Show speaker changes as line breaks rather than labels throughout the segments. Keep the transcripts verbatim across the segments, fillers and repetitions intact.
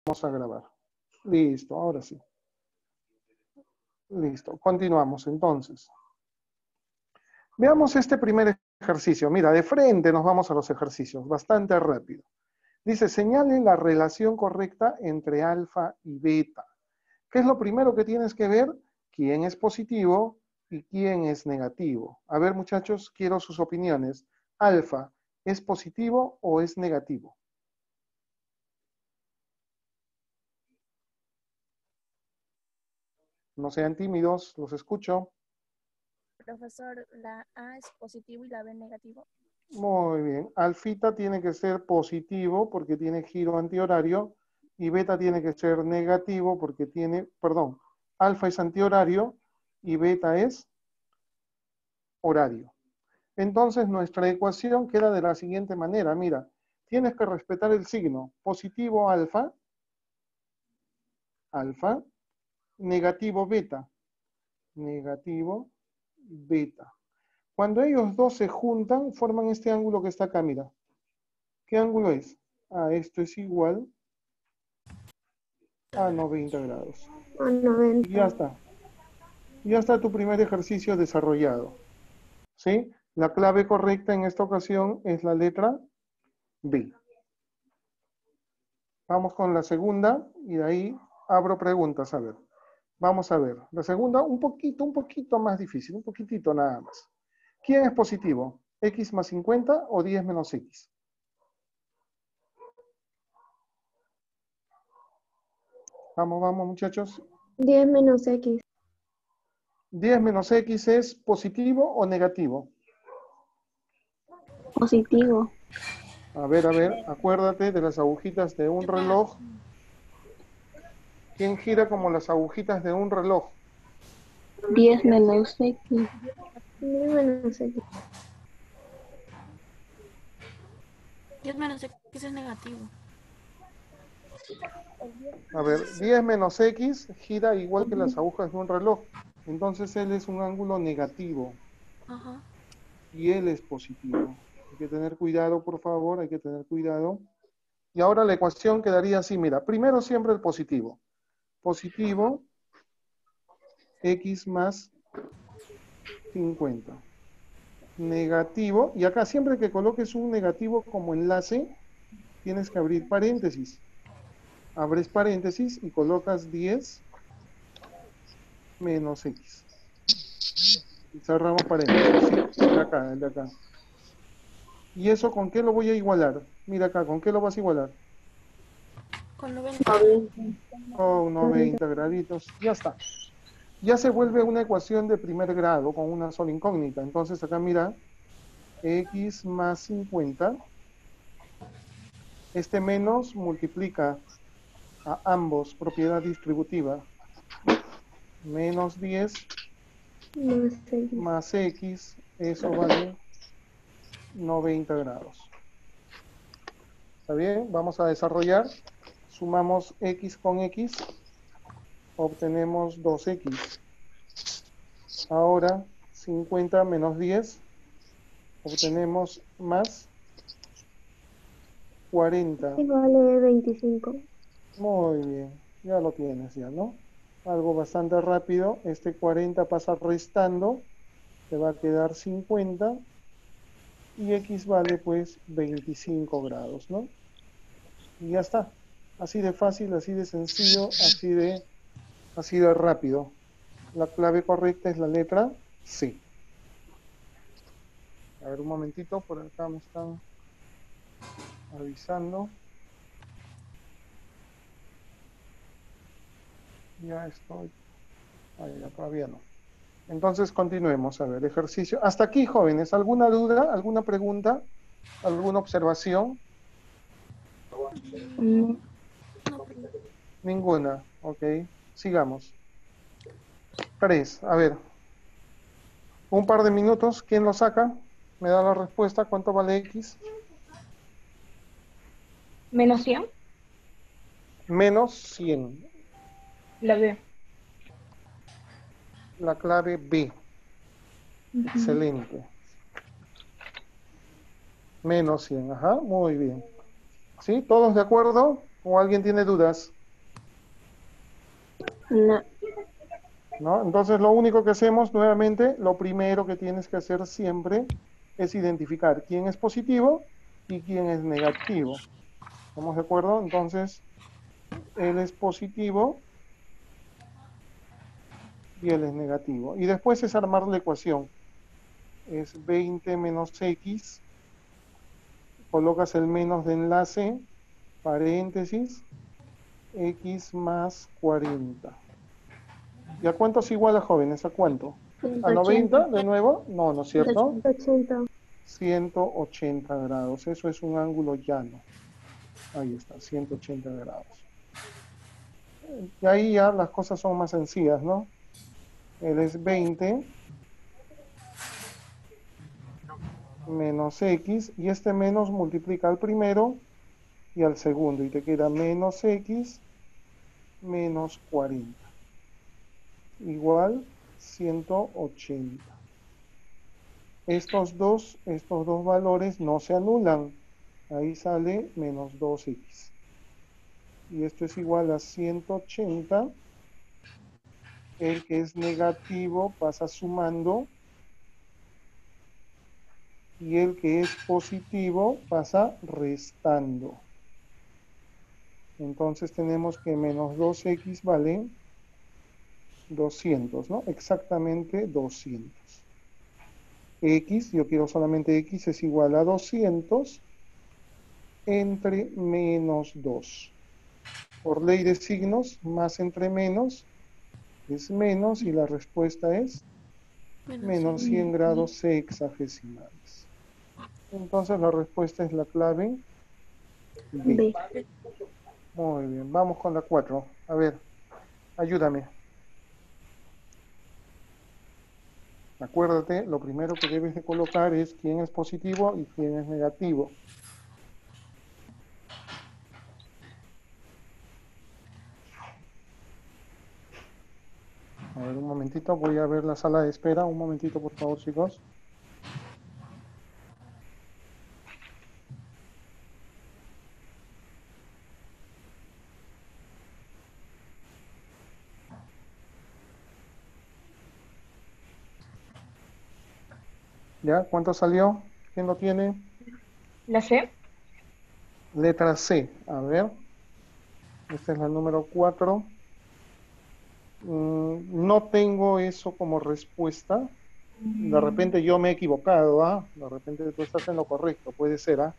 Vamos a grabar. Listo, ahora sí. Listo, continuamos entonces. Veamos este primer ejercicio. Mira, de frente nos vamos a los ejercicios, bastante rápido. Dice, señale la relación correcta entre alfa y beta. ¿Qué es lo primero que tienes que ver? ¿Quién es positivo y quién es negativo? A ver, muchachos, quiero sus opiniones. Alfa, ¿es positivo o es negativo? No sean tímidos, los escucho.
Profesor, la A es positivo y la B negativo.
Muy bien. Alfita tiene que ser positivo porque tiene giro antihorario y beta tiene que ser negativo porque tiene, perdón, alfa es antihorario y beta es horario. Entonces nuestra ecuación queda de la siguiente manera. Mira, tienes que respetar el signo. Positivo alfa, alfa, negativo beta, negativo beta. Cuando ellos dos se juntan, forman este ángulo que está acá, mira. ¿Qué ángulo es? Ah, esto es igual a noventa grados.
A noventa.
Y ya está. Ya está tu primer ejercicio desarrollado. ¿Sí? La clave correcta en esta ocasión es la letra B. Vamos con la segunda y de ahí abro preguntas. A ver. Vamos a ver. La segunda, un poquito, un poquito más difícil. Un poquitito nada más. ¿Quién es positivo? ¿X más cincuenta o diez menos X? Vamos, vamos, muchachos.
diez menos X.
diez menos X es positivo o negativo.
Positivo.
A ver, a ver, acuérdate de las agujitas de un reloj. ¿Quién gira como las agujitas de un reloj?
diez menos X. diez menos X.
diez menos X es negativo.
A ver, diez menos X gira igual que las agujas de un reloj. Entonces él es un ángulo negativo.
Ajá.
Y él es positivo. Hay que tener cuidado, por favor, hay que tener cuidado. Y ahora la ecuación quedaría así, mira, primero siempre el positivo. Positivo, X más cincuenta. Negativo, y acá siempre que coloques un negativo como enlace, tienes que abrir paréntesis. Abres paréntesis y colocas diez menos X. Y cerramos paréntesis, ¿sí? El de acá, el de acá. ¿Y eso con qué lo voy a igualar? Mira acá, ¿con qué lo vas a igualar?
Con noventa.
Con noventa graditos, ya está. Ya se vuelve una ecuación de primer grado con una sola incógnita. Entonces acá mira, X más cincuenta. Este menos multiplica a ambos, propiedad distributiva. Menos diez
Más X.
más X, eso vale noventa grados. ¿Está bien? Vamos a desarrollar. Sumamos X con X. Obtenemos dos X. Ahora, cincuenta menos diez. Obtenemos más cuarenta.
Y vale veinticinco.
Muy bien. Ya lo tienes ya, ¿no? Algo bastante rápido. Este cuarenta pasa restando. Te va a quedar cincuenta. Y X vale pues veinticinco grados, ¿no? Y ya está. Así de fácil, así de sencillo, así de, así de rápido. La clave correcta es la letra C. A ver, un momentito, por acá me están avisando. Ya estoy. Ahí, ya todavía no. Entonces continuemos. A ver, ejercicio. Hasta aquí, jóvenes. ¿Alguna duda? ¿Alguna pregunta? ¿Alguna observación?
Mm.
Ninguna. Ok. Sigamos. Tres. A ver. Un par de minutos. ¿Quién lo saca? Me da la respuesta. ¿Cuánto vale X?
¿Menos cien?
Menos cien.
La B.
La clave B. Uh-huh. Excelente. Menos cien. Ajá, muy bien. ¿Sí? ¿Todos de acuerdo? ¿O alguien tiene dudas?
No.
¿No? Entonces lo único que hacemos nuevamente, lo primero que tienes que hacer siempre es identificar quién es positivo y quién es negativo. ¿Estamos de acuerdo? Entonces, él es positivo y él es negativo. Y después es armar la ecuación. Es veinte menos X, colocas el menos de enlace, paréntesis, X más cuarenta. ¿Y a cuánto es igual a jóvenes? ¿A cuánto? ¿A noventa de nuevo? No, ¿no es cierto?
ciento ochenta.
ciento ochenta grados. Eso es un ángulo llano. Ahí está, ciento ochenta grados. Y ahí ya las cosas son más sencillas, ¿no? Él es veinte menos X, y este menos multiplica al primero y al segundo, y te queda menos X menos cuarenta. Igual ciento ochenta. Estos dos, estos dos valores no se anulan. Ahí sale menos dos X. Y esto es igual a ciento ochenta. El que es negativo pasa sumando. Y el que es positivo pasa restando. Entonces tenemos que menos dos X vale doscientos, ¿no? Exactamente doscientos. X, yo quiero solamente X, es igual a doscientos entre menos dos. Por ley de signos, más entre menos es menos, y la respuesta es menos cien grados sexagesimales. Entonces la respuesta es la clave B.
B.
Muy bien, vamos con la cuatro. A ver, ayúdame. Acuérdate, lo primero que debes de colocar es quién es positivo y quién es negativo. A ver, un momentito, voy a ver la sala de espera. Un momentito, por favor, chicos. ¿Ya? ¿Cuánto salió? ¿Quién lo tiene?
La C.
Letra C. A ver. Esta es la número cuatro. Mm, no tengo eso como respuesta. De repente yo me he equivocado, ¿ah? De repente tú estás en lo correcto, puede ser, ¿ah?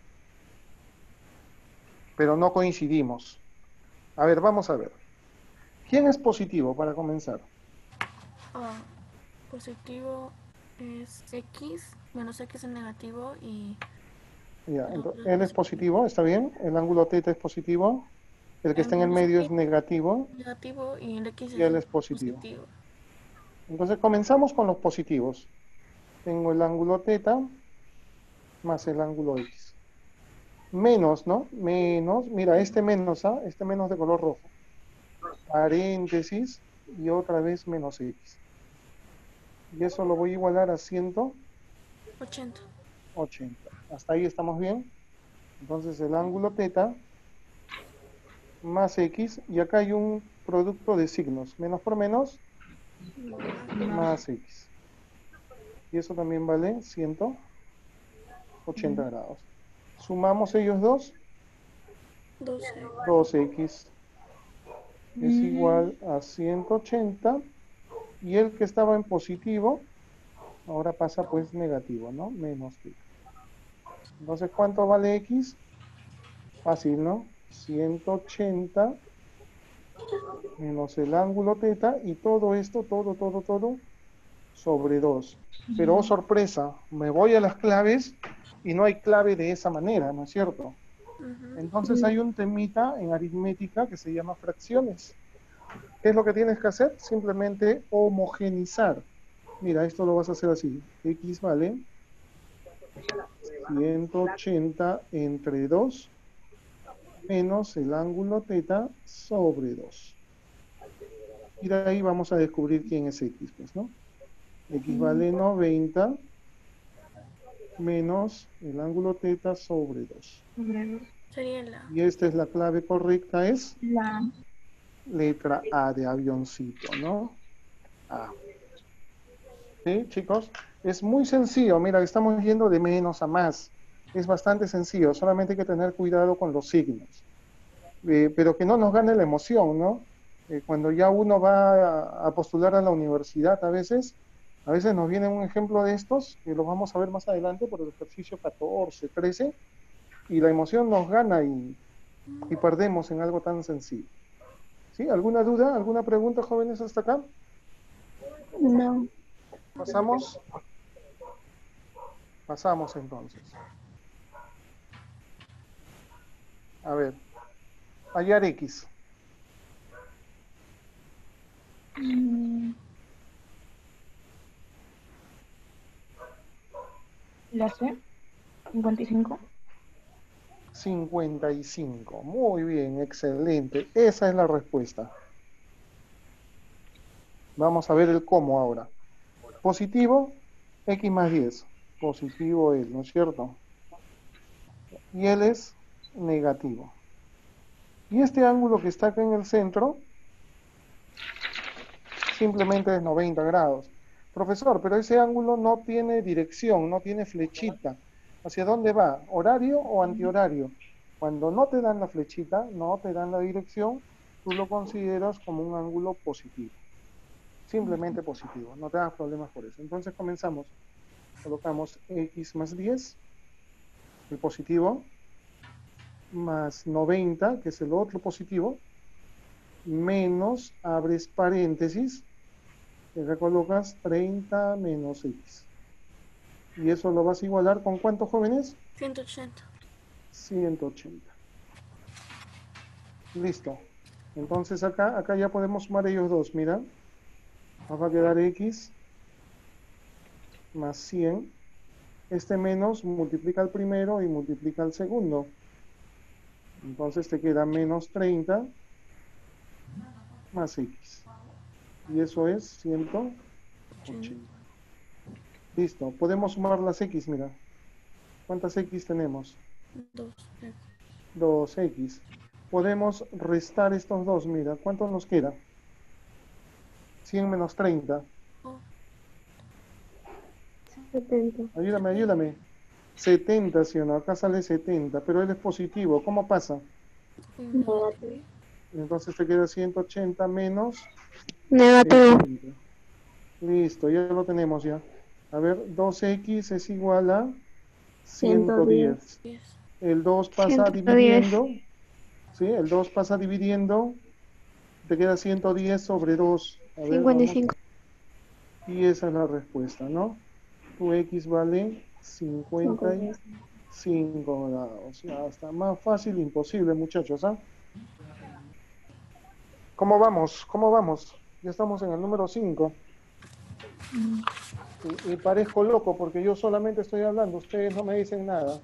Pero no coincidimos. A ver, vamos a ver. ¿Quién es positivo para comenzar?
Ah, positivo es X, menos X es negativo y
Ya,
el
entonces,
otro
él es
es
positivo, ¿está bien? El ángulo θ es positivo. El que
el
está en el medio es
positivo,
negativo
negativo y el X
y
es
él
el
es positivo.
positivo.
Entonces comenzamos con los positivos. Tengo el ángulo θ más el ángulo X. Menos, ¿no? Menos, mira, este menos, ¿ah? Este menos de color rojo. Paréntesis y otra vez menos X. Y eso lo voy a igualar a ciento
ochenta.
ochenta. ¿Hasta ahí estamos bien? Entonces el ángulo θ más X, y acá hay un producto de signos. Menos por menos, más X. Y eso también vale ciento ochenta grados. Sumamos ellos dos,
doce.
dos X es igual a ciento ochenta, y el que estaba en positivo ahora pasa pues negativo, ¿no? Menos θ. Entonces, ¿cuánto vale X? Fácil, ¿no? ciento ochenta menos el ángulo θ, y todo esto, todo, todo, todo, sobre dos. Pero, oh sorpresa, me voy a las claves y no hay clave de esa manera, ¿no es cierto?
Ujú.
Entonces hay un temita en aritmética que se llama fracciones. ¿Qué es lo que tienes que hacer? Simplemente homogenizar. Mira, esto lo vas a hacer así. X vale ciento ochenta entre dos menos el ángulo θ sobre dos. Y de ahí vamos a descubrir quién es X, pues, ¿no? X vale noventa menos el ángulo θ sobre dos.
Sería la.
Y esta es la clave correcta, es
La.
letra A de avioncito, ¿no? A. ¿Sí, chicos? Es muy sencillo, mira, estamos yendo de menos a más. Es bastante sencillo, solamente hay que tener cuidado con los signos. Eh, pero que no nos gane la emoción, ¿no? Eh, cuando ya uno va a, a postular a la universidad, a veces, a veces nos viene un ejemplo de estos, que los vamos a ver más adelante por el ejercicio catorce, trece, y la emoción nos gana y, y perdemos en algo tan sencillo. ¿Sí? ¿Alguna duda? ¿Alguna pregunta, jóvenes, hasta acá?
No.
¿Pasamos? Pasamos entonces. A ver, hallar X.
mm, La C. cincuenta y cinco.
cincuenta y cinco. Muy bien, excelente. Esa es la respuesta. Vamos a ver el cómo ahora. Positivo, X más diez. Positivo es, ¿no es cierto? Y él es negativo. Y este ángulo que está acá en el centro, simplemente es noventa grados. Profesor, pero ese ángulo no tiene dirección, no tiene flechita. ¿Hacia dónde va? ¿Horario o antihorario? Cuando no te dan la flechita, no te dan la dirección, tú lo consideras como un ángulo positivo. Simplemente positivo, no te hagas problemas por eso. Entonces comenzamos. Colocamos X más diez, el positivo, más noventa, que es el otro positivo, menos, abres paréntesis, y acá colocas treinta menos X. Y eso lo vas a igualar con ¿cuántos, jóvenes?
ciento ochenta.
ciento ochenta. Listo. Entonces acá, acá ya podemos sumar ellos dos, mira. Nos va a quedar X más cien. Este menos multiplica el primero y multiplica el segundo. Entonces te queda menos treinta más X. Y eso es ciento ochenta. Listo. Podemos sumar las X, mira. ¿Cuántas X tenemos?
dos.
dos X. Podemos restar estos dos, mira. ¿Cuánto nos queda? cien menos treinta.
setenta.
Ayúdame, ayúdame. setenta, ¿sí o no? Acá sale setenta, pero él es positivo. ¿Cómo pasa?
Negativo.
Entonces te queda ciento ochenta menos
Negativo.
setenta. Listo, ya lo tenemos ya. A ver, dos X es igual a ciento diez. El dos pasa
ciento diez.
dividiendo. ¿Sí? El dos pasa dividiendo. Te queda ciento diez sobre dos. A ver,
cincuenta y
vamos.
cinco.
Y esa es la respuesta, ¿no? Tu X vale cincuenta y cinco grados. Ya está más fácil, imposible, muchachos, ¿ah? ¿Cómo vamos? ¿Cómo vamos? Ya estamos en el número cinco. Y, y parezco loco porque yo solamente estoy hablando, ustedes no me dicen nada.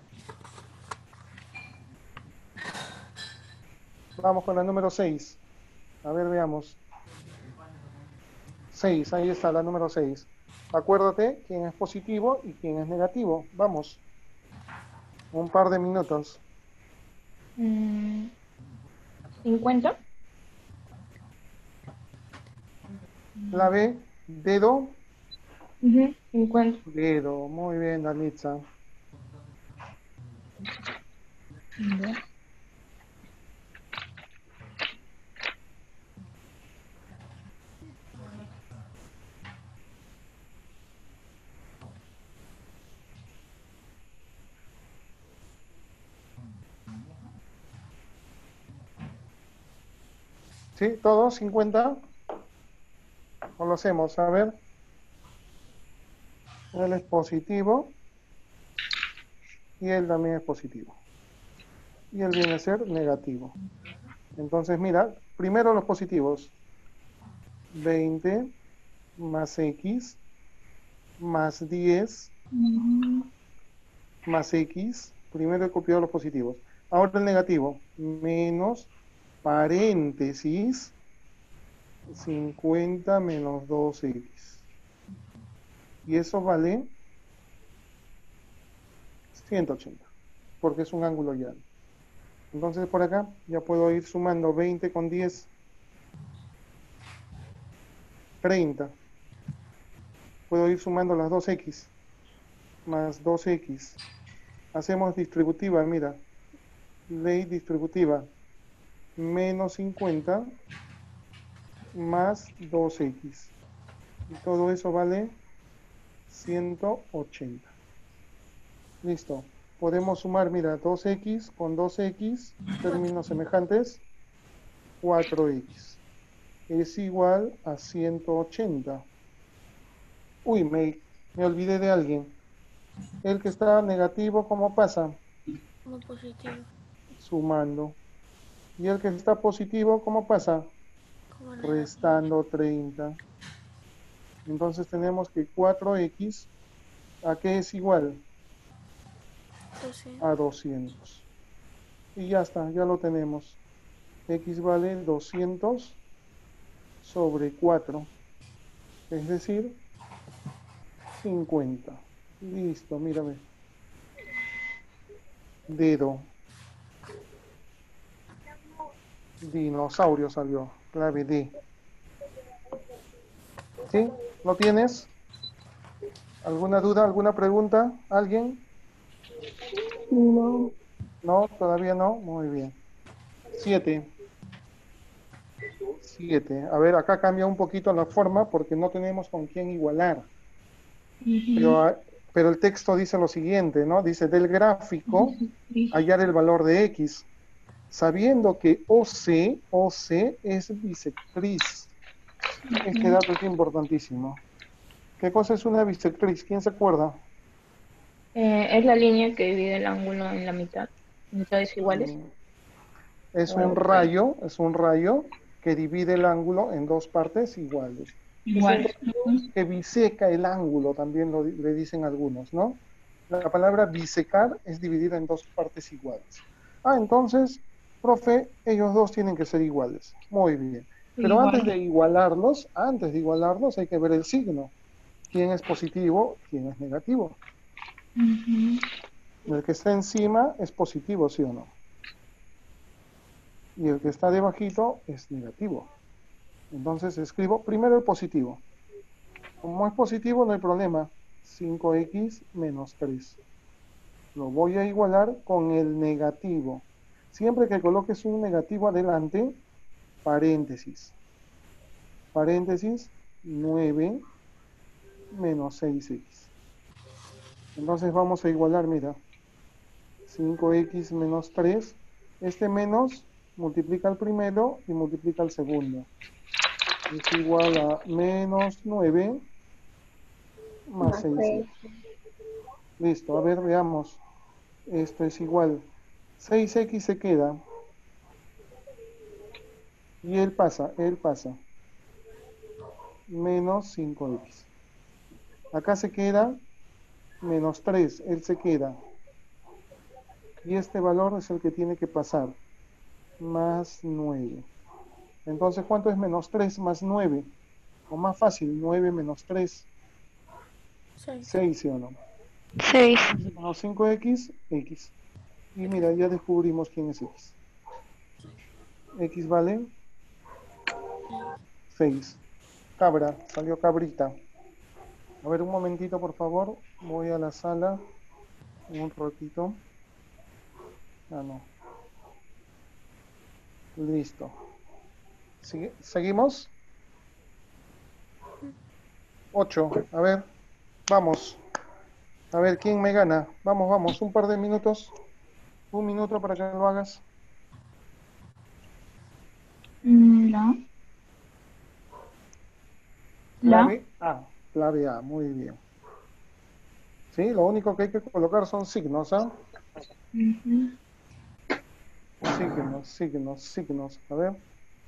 Vamos con la número seis. A ver, veamos. seis, ahí está la número seis. Acuérdate quién es positivo y quién es negativo. Vamos. Un par de minutos.
Mm, cincuenta.
La B, dedo.
Ujú, cincuenta.
Dedo, muy bien, Danitza.
Ya.
¿Sí? ¿Todos? ¿cincuenta? ¿O lo hacemos? A ver. Él es positivo. Y él también es positivo. Y él viene a ser negativo. Entonces, mira, primero los positivos. veinte más X más diez más X. Primero he copiado los positivos. Ahora el negativo. Menos paréntesis cincuenta menos dos X. Y eso vale ciento ochenta. Porque es un ángulo llano. Entonces por acá ya puedo ir sumando veinte con diez, treinta. Puedo ir sumando las dos x más dos x. Hacemos distributiva, mira. Ley distributiva. Menos cincuenta más dos x. Y todo eso vale ciento ochenta. Listo. Podemos sumar, mira, dos x con dos x, términos semejantes, cuatro x. Es igual a ciento ochenta. Uy, me, me olvidé de alguien. El que está negativo, ¿cómo pasa?
Como positivo.
Sumando. Y el que está positivo, ¿cómo pasa?
Como negativo.
Restando treinta. Entonces tenemos que cuatro x, ¿a qué es igual?
doscientos.
A doscientos. Y ya está, ya lo tenemos. X vale doscientos sobre cuatro. Es decir, cincuenta. Listo, mírame. Dedo. Dinosaurio salió. Clave D. ¿Sí? ¿Lo tienes? ¿Alguna duda, alguna pregunta? ¿Alguien?
No.
No, todavía no. Muy bien. siete. siete. A ver, acá cambia un poquito la forma porque no tenemos con quién igualar. Pero, pero el texto dice lo siguiente, ¿no? Dice, del gráfico, hallar el valor de X, sabiendo que O C, O C es bisectriz. Este dato es importantísimo. ¿Qué cosa es una bisectriz? ¿Quién se acuerda?
Eh, es la línea que divide el ángulo en la mitad. Mitades iguales.
Es
O
un
algo por ahí.
rayo, es un rayo que divide el ángulo en dos partes iguales. Es un
Iguales.
rayo que biseca el ángulo, también lo, le dicen algunos, ¿no? La palabra bisecar es dividida en dos partes iguales. Ah, entonces, profe, ellos dos tienen que ser iguales. Muy bien. Pero
Igual.
antes de igualarlos, antes de igualarlos hay que ver el signo. ¿Quién es positivo? ¿Quién es negativo?
Ujú.
El que está encima es positivo, ¿sí o no? Y el que está debajito es negativo. Entonces escribo primero el positivo. Como es positivo, no hay problema. cinco x menos tres. Lo voy a igualar con el negativo. Siempre que coloques un negativo adelante, paréntesis. Paréntesis, nueve menos seis x. Entonces vamos a igualar, mira. cinco x menos tres. Este menos multiplica el primero y multiplica el segundo. Es igual a menos nueve más
Más
seis
seis.
x. Listo, a ver, veamos. Esto es igual. seis x se queda. Y él pasa, él pasa. Menos cinco x. Acá se queda menos tres, él se queda. Y este valor es el que tiene que pasar. Más nueve. Entonces, ¿cuánto es menos tres más nueve? O más fácil, nueve menos tres.
seis.
seis, ¿sí o no?
seis.
Menos cinco x, x. Y mira, ya descubrimos quién es x. X vale seis. Cabra, salió cabrita. A ver, un momentito, por favor. Voy a la sala. Un ratito. Ah, no. Listo. ¿Sigue? ¿Seguimos? ocho. A ver, vamos. A ver, ¿quién me gana? Vamos, vamos. Un par de minutos. Un minuto para que lo hagas.
Mm, La. La.
Clave A. Clave A. Muy bien. Sí, lo único que hay que colocar son signos, ¿ah?
Ujú.
Signos, signos, signos. A ver.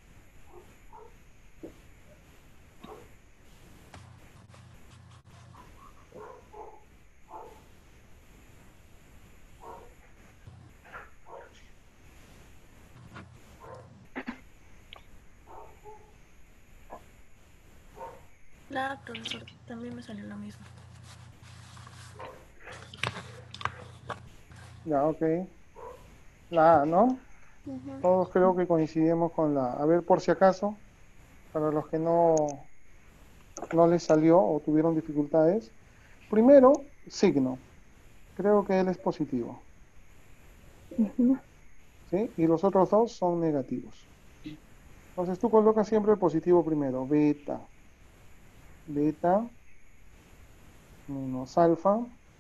La, profesor, también me salió lo mismo.
Ya, ok. La A, ¿no?
Ujú.
Todos creo que coincidimos con la... A ver, por si acaso, para los que no, no les salió o tuvieron dificultades. Primero, signo. Creo que él es positivo.
Ujú.
¿Sí? Y los otros dos son negativos. Entonces tú colocas siempre el positivo primero. Beta. Beta menos alfa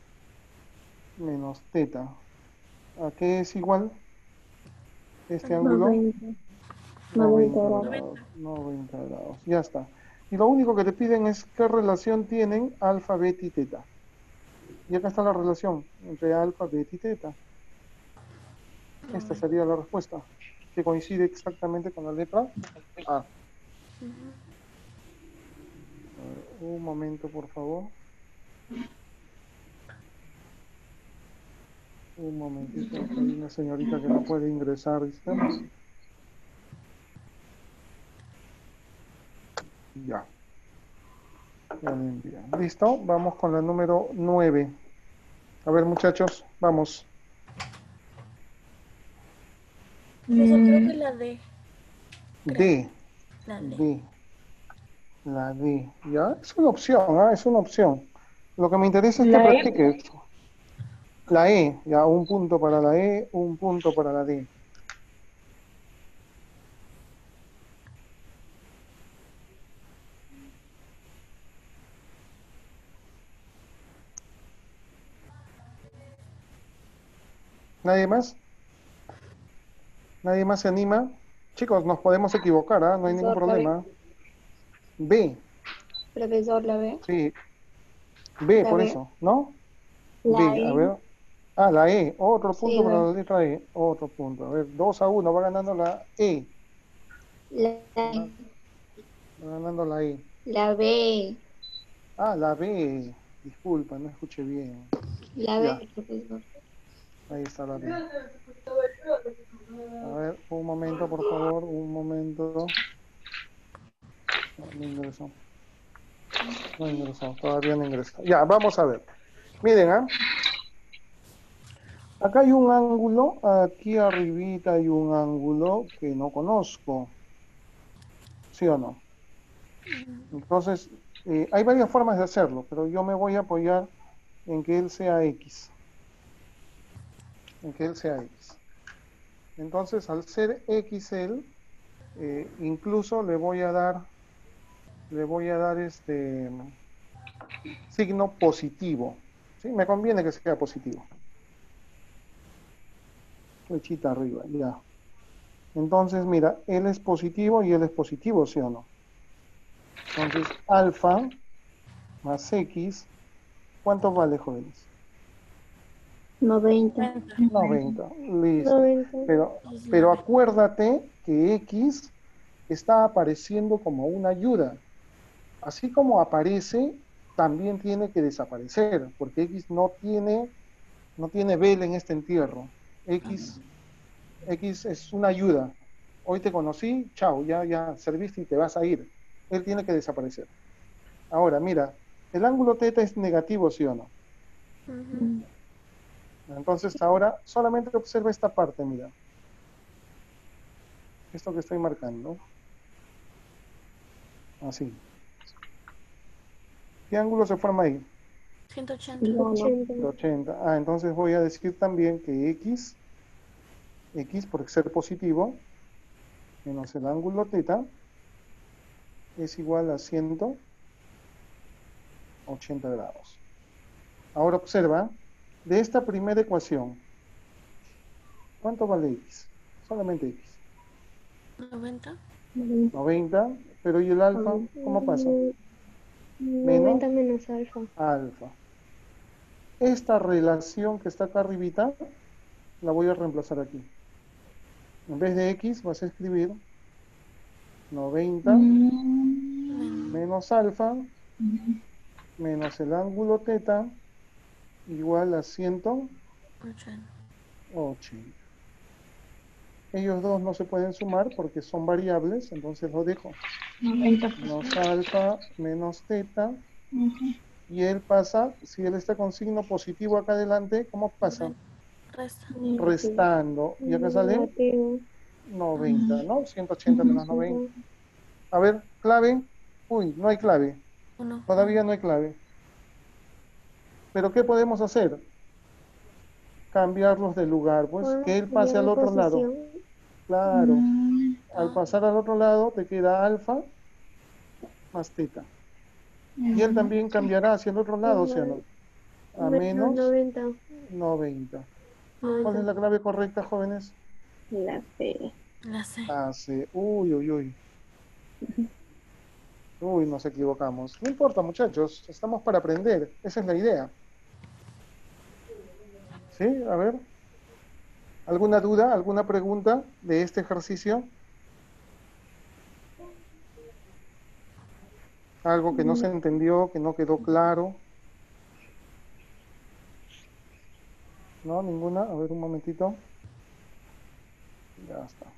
menos teta. ¿A qué es igual este ángulo?
noventa.
noventa
noventa grados.
grados. noventa grados. Ya está. Y lo único que te piden es qué relación tienen alfa, beta y teta. Y acá está la relación entre alfa, beta y teta. Esta sería la respuesta, que coincide exactamente con la letra A. A ver, un momento, por favor. Un momentito. Hay una señorita que no puede ingresar, ¿viste? Ya. Ya le envían. Listo. Vamos con la número nueve. A ver, muchachos, vamos.
Profesor, creo que
Mm,
la D. Creo.
D.
La D.
D. La D. ¿Ya? Es una opción, ¿ah? Es una opción. Lo que me interesa es que
la E,
practiques. La E. Ya, un punto para la E, un punto para la D. ¿Nadie más? ¿Nadie más se anima? Chicos, nos podemos equivocar, ¿ah? No hay ningún
Profesor, la B.
problema. B.
Profesor, la B.
Sí, B,
La
por
B.
eso, ¿no?
La
B, a
E.
ver. Ah, la E, otro
Sí,
punto para
B.
la letra E, otro punto. A ver, dos a uno, va ganando la E.
La,
Va, va ganando la E.
la B.
Ah, la B. Disculpa, no escuché bien.
La
Ya,
B, profesor.
ahí está la B. A ver, un momento, por favor, un momento. No, no ingresó. No ingresó, todavía no ingresó. Ya, vamos a ver. Miren, ¿ah? Acá hay un ángulo, aquí arribita hay un ángulo que no conozco. ¿Sí o no? Entonces, eh, hay varias formas de hacerlo, pero yo me voy a apoyar en que él sea X. En que él sea X. Entonces, al ser X él, eh, incluso le voy a dar, le voy a dar este signo positivo. ¿Sí? Me conviene que sea positivo. Flechita arriba, ya. Entonces, mira, él es positivo y él es positivo, ¿sí o no? Entonces, alfa más X, ¿cuánto vale, jóvenes?
noventa.
noventa, listo.
noventa.
Pero,
Es la
pero
B.
acuérdate que X está apareciendo como una ayuda. Así como aparece, también tiene que desaparecer, porque X no tiene, no tiene vela en este entierro. X, X es una ayuda. Hoy te conocí, chao, ya, ya serviste y te vas a ir. Él tiene que desaparecer. Ahora, mira, el ángulo teta es negativo, ¿sí o no?
Ujú.
Entonces ahora solamente observa esta parte, mira. Esto que estoy marcando. Así. ¿Qué ángulo se forma ahí?
ciento ochenta.
De ochenta. Ah, entonces voy a decir también que X, X por ser positivo, menos el ángulo teta, es igual a ciento ochenta grados. Ahora observa, de esta primera ecuación, ¿cuánto vale X? Solamente X.
noventa.
noventa, pero ¿y el alfa? ¿Cómo pasa?
noventa menos alfa.
Alfa. Esta relación que está acá arribita, la voy a reemplazar aquí. En vez de X vas a escribir noventa menos alfa menos el ángulo teta igual a ciento ochenta. Ellos dos no se pueden sumar porque son variables, entonces lo dejo.
noventa.
Menos alfa menos teta. Y él pasa, si él está con signo positivo acá adelante, ¿cómo pasa?
Resta.
restando. ¿Y acá sale?
Negativo.
noventa, ¿no? ciento ochenta menos noventa. A ver, clave. Uy, no hay clave.
Uno.
Todavía no hay clave. ¿Pero qué podemos hacer? Cambiarlos de lugar, pues
¿Puedo
que él pase
cambiar
al
de
otro lado.
posición?
Claro. Al
Ah,
pasar al otro lado te queda alfa más teta. Y él también cambiará hacia el otro lado, ¿sí o no? A
Menos
menos
noventa.
noventa. ¿Cuál es
noventa.
la clave correcta, jóvenes?
La C.
la C.
A C. Uy, uy, uy. Uy, nos equivocamos. No importa, muchachos. Estamos para aprender. Esa es la idea. ¿Sí? A ver. ¿Alguna duda? ¿Alguna pregunta de este ejercicio? ¿Algo que no se entendió, que no quedó claro? ¿No? ¿Ninguna? A ver, un momentito. Ya está.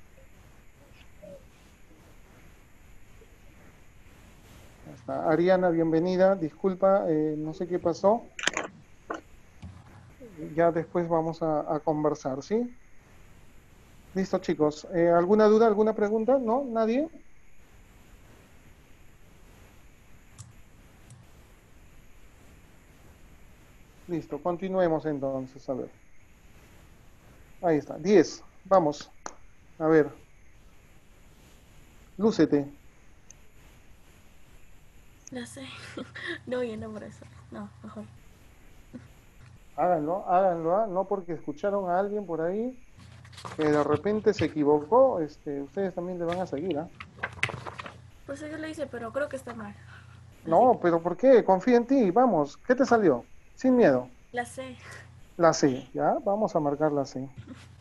Ya está. Ariana, bienvenida. Disculpa, eh, no sé qué pasó. Ya después vamos a, a conversar, ¿sí? Listo, chicos. Eh, ¿alguna duda, alguna pregunta? ¿No? ¿Nadie? Listo, continuemos entonces, a ver. Ahí está, diez. Vamos. A ver. Lúcete.
La C. No, ya no por eso. No, mejor.
Háganlo, háganlo, ¿ah? No porque escucharon a alguien por ahí que de repente se equivocó, este, ustedes también le van a seguir, ¿ah?
Pues yo lo hice, pero creo que está mal. Así
No,
que,
pero ¿por qué? Confía en ti, vamos. ¿Qué te salió? Sin miedo.
la C.
La C, ¿ya? Vamos a marcar la C.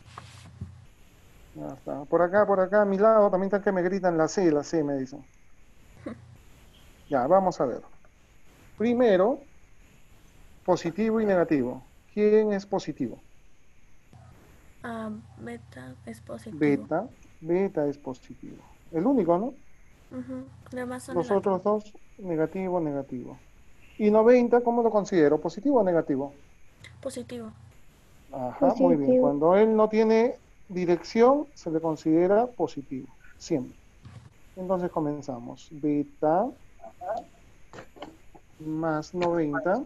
Ya está. Por acá, por acá, a mi lado también están que me gritan la C, la C, me dicen. Ya, vamos a ver. Primero, positivo y negativo. ¿Quién es positivo?
Ah, beta es positivo.
Beta. Beta es positivo. El único, ¿no?
Ujú. Los demás son
Los
negativos.
otros dos, negativo, negativo. ¿Y noventa, cómo lo considero? ¿Positivo o negativo?
Positivo.
Ajá, muy bien.
Positivo.
Cuando él no tiene dirección, se le considera positivo. Siempre. Entonces comenzamos. Beta más noventa.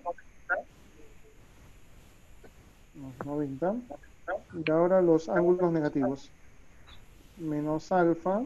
Más noventa. Y ahora los ángulos negativos. Menos alfa.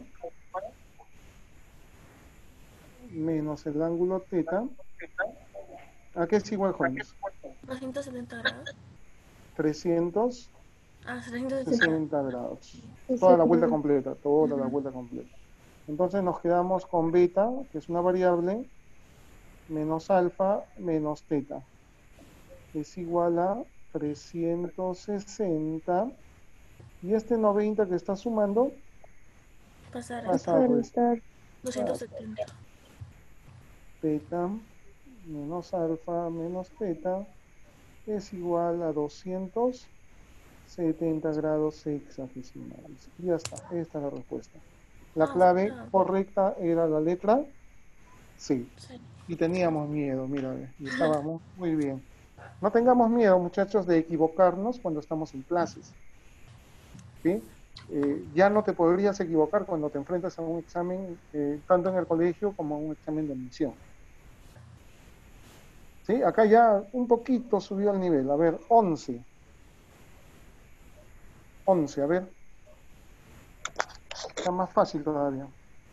Menos el ángulo teta. ¿A qué es igual, jóvenes?
doscientos setenta grados.
trescientos
Ah, trescientos sesenta.
sesenta grados. Toda la vuelta completa, toda la vuelta completa. Entonces nos quedamos con beta, que es una variable, menos alfa, menos teta. Es igual a trescientos sesenta. Y este noventa que está sumando,
Pasar
pasa a restar.
doscientos setenta.
Teta menos alfa menos teta es igual a doscientos setenta grados sexagesimales. Ya está, esta es la respuesta. La
Ah,
clave
ah.
correcta era la letra C.
Sí.
Y teníamos miedo, mira, ve, y estábamos muy bien. No tengamos miedo, muchachos, de equivocarnos cuando estamos en clases. ¿Sí? Eh, ya no te podrías equivocar cuando te enfrentas a un examen, eh, tanto en el colegio como a un examen de admisión. ¿Sí? Acá ya un poquito subió el nivel. A ver, once. once, a ver. Está más fácil todavía.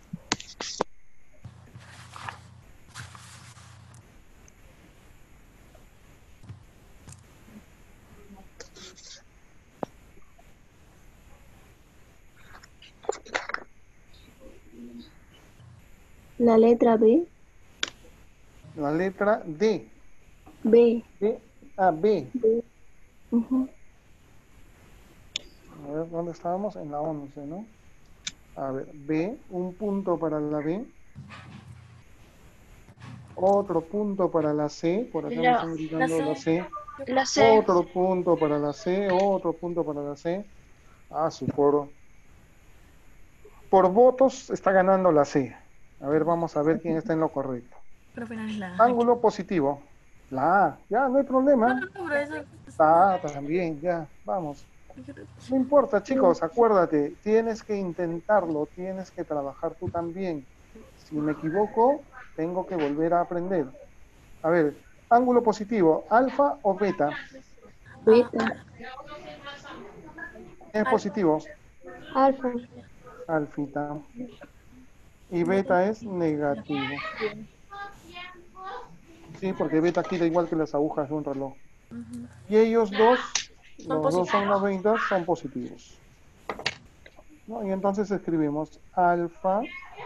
La letra B.
La letra D.
B.
D. Ah, B.
B. Ujú.
A ver, ¿dónde estábamos? En la once, ¿no? A ver, B. Un punto para la B. Otro punto para la C. Por acá me
La,
están gritando
la
la
C.
C.
la C.
Otro punto para la C. Otro punto para la C. Ah, su por, por votos está ganando la C. A ver, vamos a ver quién está en lo correcto.
Pero al final es la A.
Ángulo positivo. La A, ya, no hay problema.
No, profesor.
La A también, ya, vamos. No importa, chicos, acuérdate, tienes que intentarlo, tienes que trabajar tú también. Si me equivoco, tengo que volver a aprender. A ver, ángulo positivo, alfa o beta.
Beta.
Es positivo,
Alfa.
alfita. Y beta es negativo. Sí, porque beta gira igual que las agujas de un reloj. Y ellos dos, los dos son noventa, son positivos. ¿No? Y entonces escribimos alfa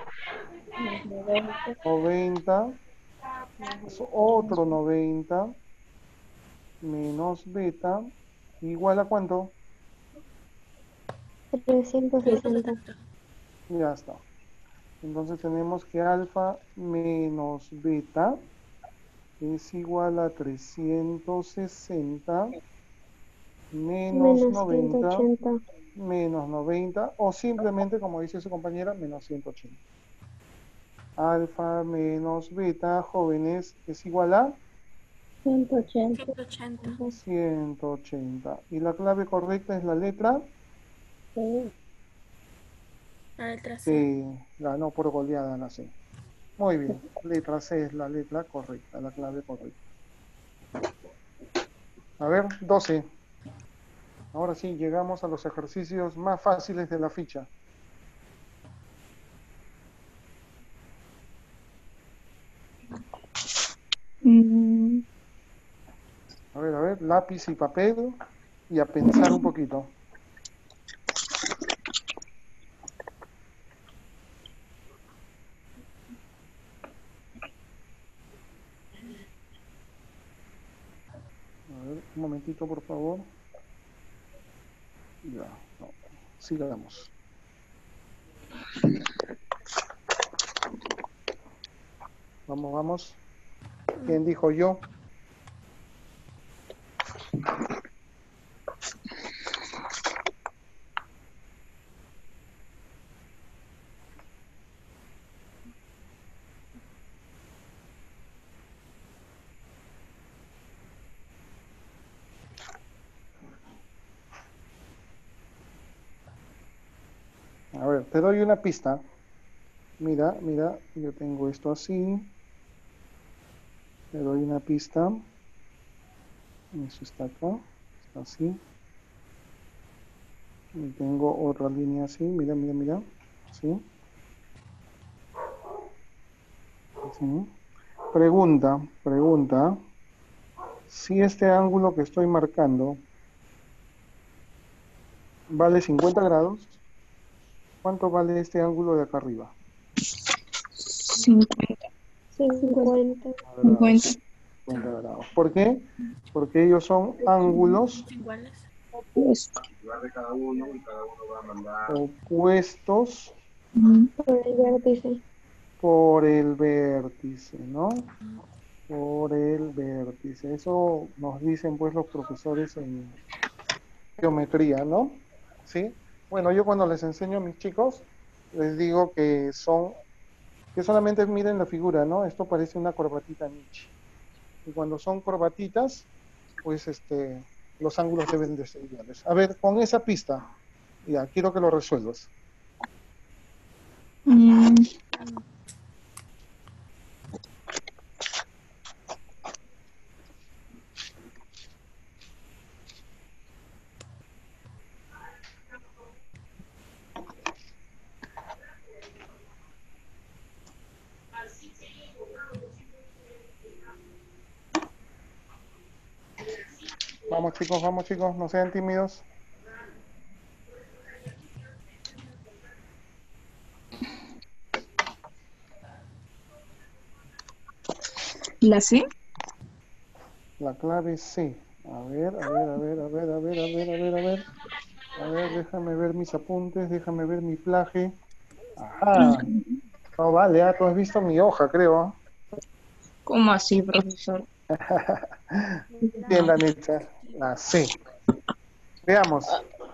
noventa, es otro noventa, menos beta, igual a ¿cuánto?
trescientos sesenta.
Ya está. Entonces tenemos que alfa menos beta es igual a trescientos sesenta menos
Menos
noventa
ciento ochenta.
menos noventa, o simplemente, como dice su compañera, menos ciento ochenta. Alfa menos beta, jóvenes, es igual a
ciento ochenta.
ciento ochenta. Y la clave correcta es la letra
Sí.
La letra C.
C. Ganó por goleada la C. Muy bien. Letra C es la letra correcta, la clave correcta. A ver, doce. Ahora sí, llegamos a los ejercicios más fáciles de la ficha.
Mm.
A ver, a ver, lápiz y papel y a pensar un poquito. A ver, un momentito, por favor. Ya, no, sigamos. Vamos, vamos. ¿Quién dijo yo? A ver, te doy una pista. Mira, mira, yo tengo esto así. Te doy una pista. Eso está acá, está así. Y tengo otra línea así, mira, mira, mira. Así. Así. Pregunta, pregunta. Si este ángulo que estoy marcando vale cincuenta grados, ¿cuánto vale este ángulo de acá arriba?
cincuenta. cincuenta.
cincuenta. cincuenta grados. ¿Por qué? Porque ellos son ángulos
Iguales.
opuestos
Por el vértice.
por el vértice, ¿no? Por el vértice. Eso nos dicen pues los profesores en geometría, ¿no? ¿Sí? Bueno, yo cuando les enseño a mis chicos, les digo que son, que solamente miren la figura, ¿no? Esto parece una corbatita Nietzsche. Y cuando son corbatitas, pues este, los ángulos deben de ser iguales. A ver, con esa pista, ya, quiero que lo resuelvas.
Mm.
Vamos chicos, vamos chicos, no sean tímidos.
¿La C?
La clave C. A ver, a ver, a ver, a ver, a ver, a ver, a ver, a ver. A ver, déjame ver mis apuntes, déjame ver mi plaje. Ajá. No vale, ah, tú has visto mi hoja, creo.
¿Cómo así, profesor?
Bien, Danitza. La C. Veamos.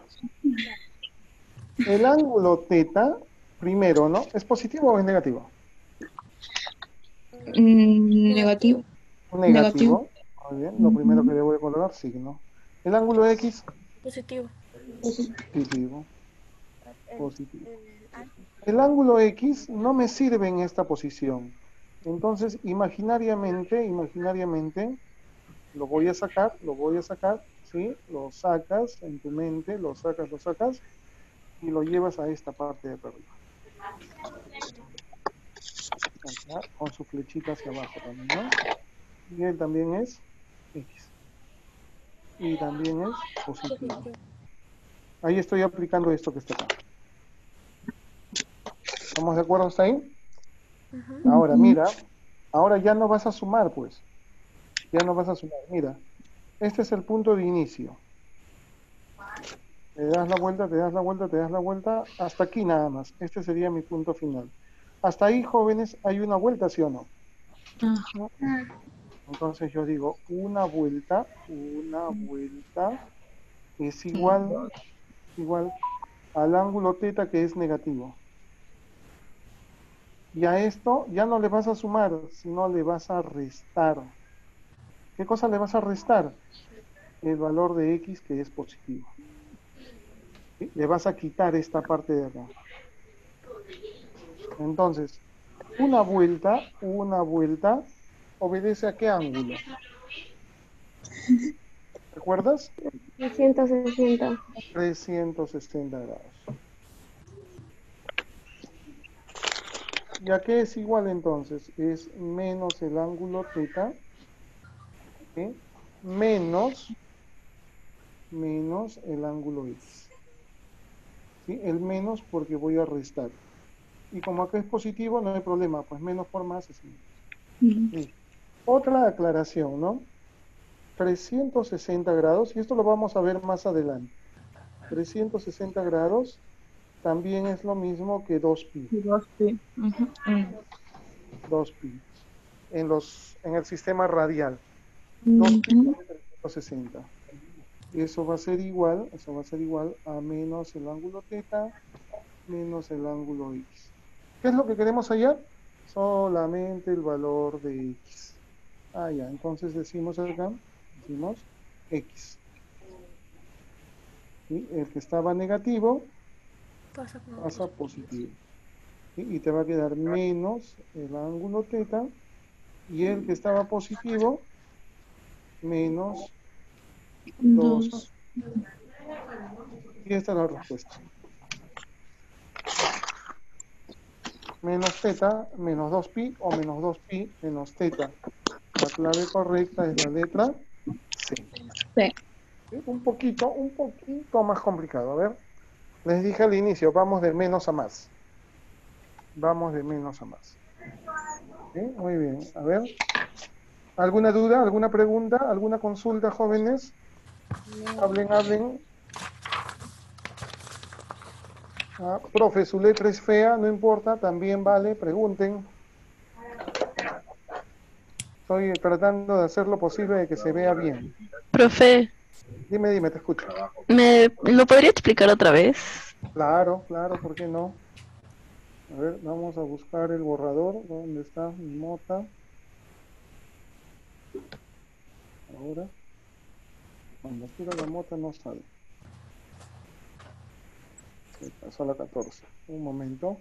El ángulo teta, primero, ¿no? ¿Es positivo o es negativo?
Mm, negativo.
Negativo. Muy bien, lo primero que debo de colocar, signo. El ángulo X,
Positivo.
positivo.
El,
Positivo.
el A.
El ángulo X no me sirve en esta posición. Entonces, imaginariamente, imaginariamente, lo voy a sacar, lo voy a sacar, ¿sí? Lo sacas en tu mente, lo sacas, lo sacas, y lo llevas a esta parte de acá arriba. Acá, con su flechita hacia abajo también, ¿no? Y él también es X. Y también es positivo.
Positivo.
Ahí estoy aplicando esto que está acá. ¿Estamos de acuerdo hasta ahí?
Ujú.
Ahora, mira, ahora ya no vas a sumar, pues. Ya no vas a sumar. Mira, este es el punto de inicio. Te das la vuelta, te das la vuelta, te das la vuelta, hasta aquí nada más. Este sería mi punto final. Hasta ahí, jóvenes, hay una vuelta, ¿sí o no?
Ajá.
Entonces yo digo, una vuelta, una vuelta es igual, igual al ángulo teta que es negativo. Y a esto ya no le vas a sumar, sino le vas a restar. ¿Qué cosa le vas a restar? El valor de X que es positivo. ¿Sí? Le vas a quitar esta parte de acá. Entonces, una vuelta, una vuelta, ¿obedece a qué ángulo? ¿Recuerdas?
trescientos sesenta.
trescientos sesenta grados. ¿Y a qué es igual entonces? Es menos el ángulo teta, ¿sí? menos, menos el ángulo X. ¿Sí? El menos porque voy a restar. Y como acá es positivo, no hay problema, pues menos por más es menos. Sí. Otra aclaración, ¿no? trescientos sesenta grados, y esto lo vamos a ver más adelante. trescientos sesenta grados también es lo mismo que dos pi.
Dos pi. Ujú.
dos pi. En, los, en el sistema radial. dos pi
Ujú.
es trescientos sesenta. Y eso va a ser igual, eso va a ser igual a menos el ángulo teta menos el ángulo X. ¿Qué es lo que queremos hallar? Solamente el valor de X. Ah, ya, entonces decimos acá, decimos X. ¿Sí? El que estaba negativo
Pasa como
pasa
positivo.
positivo. ¿Sí? Y te va a quedar menos el ángulo teta y el que estaba positivo menos dos.
Dos.
Y esta es la respuesta. Menos teta menos dos pi o menos dos pi menos teta. La clave correcta es la letra C.
Sí.
¿Sí? Un poquito, un poquito más complicado. A ver, les dije al inicio, vamos de menos a más. Vamos de menos a más. ¿Sí? Muy bien. A ver, ¿alguna duda, alguna pregunta, alguna consulta, jóvenes? Hablen, hablen. Ah, profe, su letra es fea, no importa, también vale, pregunten. Estoy tratando de hacer lo posible de que se vea bien.
Profe,
Dime, dime, te escucho.
¿me lo podría explicar otra vez?
Claro, claro, ¿por qué no? A ver, vamos a buscar el borrador. ¿Dónde está mi mota? Ahora, cuando quiero la mota no sale. Se pasó a la catorce. Un momento.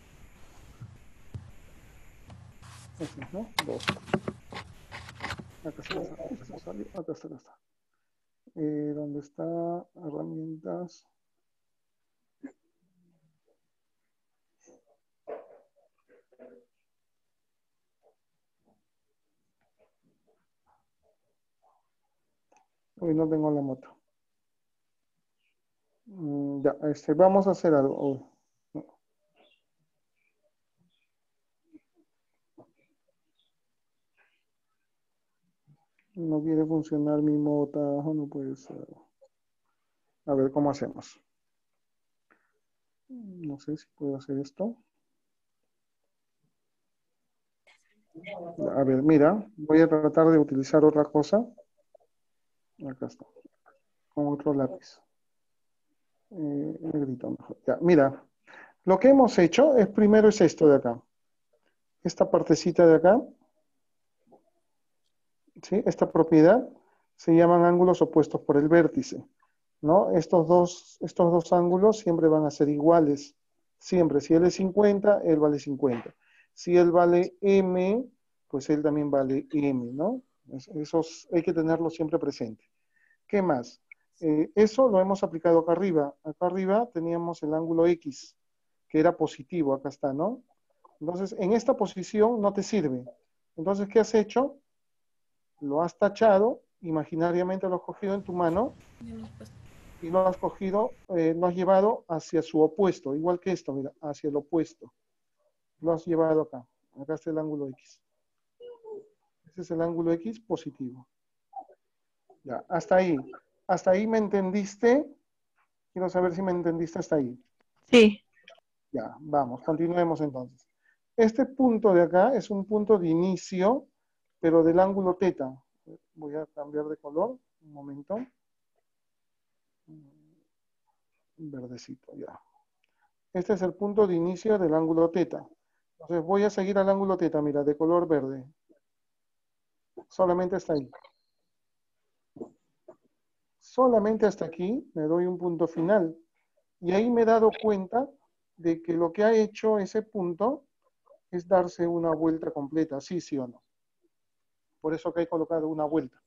Ese, ¿no? doce. Acá está, acá está, salió. Acá está, acá está. Eh, ¿Dónde está? Herramientas. Hoy no tengo la moto. Mm, ya, este, vamos a hacer algo. Oh, no. No quiere funcionar mi mota. Oh, no puede ser. A ver cómo hacemos. No sé si puedo hacer esto. A ver, mira, voy a tratar de utilizar otra cosa. Acá está. Con otro lápiz. Eh, negrito mejor. Ya, mira, lo que hemos hecho es primero es esto de acá. Esta partecita de acá. ¿sí? Esta propiedad se llaman ángulos opuestos por el vértice, ¿no? Estos dos, estos dos ángulos siempre van a ser iguales, siempre. Si él es cincuenta, él vale cincuenta. Si él vale m, pues él también vale m, ¿no? Eso hay que tenerlo siempre presente. ¿Qué más? Eh, eso lo hemos aplicado acá arriba. Acá arriba teníamos el ángulo X, que era positivo, acá está, ¿no? Entonces, en esta posición no te sirve. Entonces, ¿qué has hecho? Lo has tachado, imaginariamente lo has cogido en tu mano y lo has cogido, eh, lo has llevado hacia su opuesto, igual que esto, mira, hacia el opuesto. Lo has llevado acá. Acá está el ángulo X. Ese es el ángulo X positivo. Ya, hasta ahí. ¿Hasta ahí me entendiste? Quiero saber si me entendiste hasta ahí.
Sí.
Ya, vamos, continuemos entonces. Este punto de acá es un punto de inicio, pero del ángulo teta. Voy a cambiar de color, un momento. Verdecito, ya. Este es el punto de inicio del ángulo teta. Entonces voy a seguir al ángulo teta, mira, de color verde. Solamente hasta ahí. Solamente hasta aquí me doy un punto final. Y ahí me he dado cuenta de que lo que ha hecho ese punto es darse una vuelta completa, sí, sí o no. Por eso que he colocado una vuelta.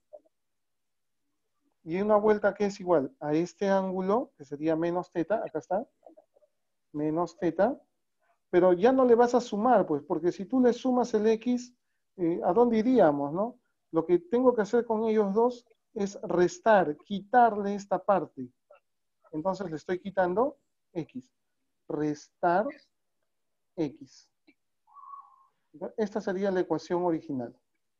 Y una vuelta que es igual a este ángulo, que sería menos teta, acá está, menos teta, pero ya no le vas a sumar, pues, porque si tú le sumas el X, eh, ¿a dónde iríamos, no? Lo que tengo que hacer con ellos dos es restar, quitarle esta parte. Entonces le estoy quitando X. Restar X. Esta sería la ecuación original.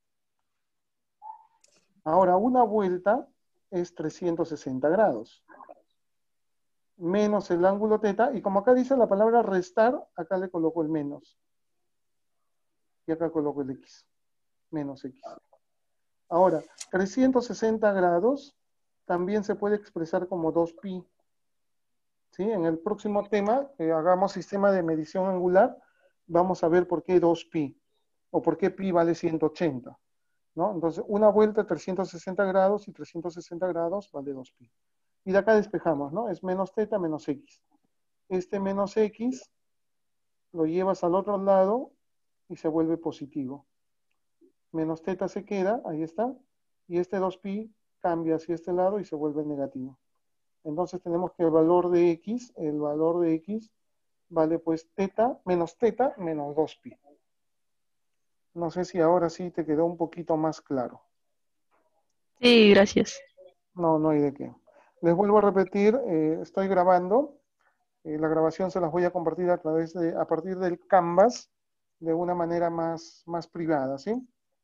Ahora, una vuelta es trescientos sesenta grados. Menos el ángulo teta. Y como acá dice la palabra restar, acá le coloco el menos. Y acá coloco el X. Menos X. Ahora, trescientos sesenta grados también se puede expresar como dos pi. ¿Sí? En el próximo tema, que hagamos sistema de medición angular, vamos a ver por qué dos pi. O por qué pi vale ciento ochenta. ¿No? Entonces, una vuelta trescientos sesenta grados y trescientos sesenta grados vale dos pi. Y de acá despejamos, ¿no? Es menos teta menos X. Este menos X lo llevas al otro lado y se vuelve positivo. Menos teta se queda, ahí está. Y este dos pi cambia hacia este lado y se vuelve negativo. Entonces tenemos que el valor de X, el valor de X vale pues teta menos teta menos dos pi. No sé si ahora sí te quedó un poquito más claro.
Sí, gracias.
No, no hay de qué. Les vuelvo a repetir, eh, estoy grabando. Eh, la grabación se las voy a compartir a través de, a partir del Canvas, de una manera más, más privada, ¿sí?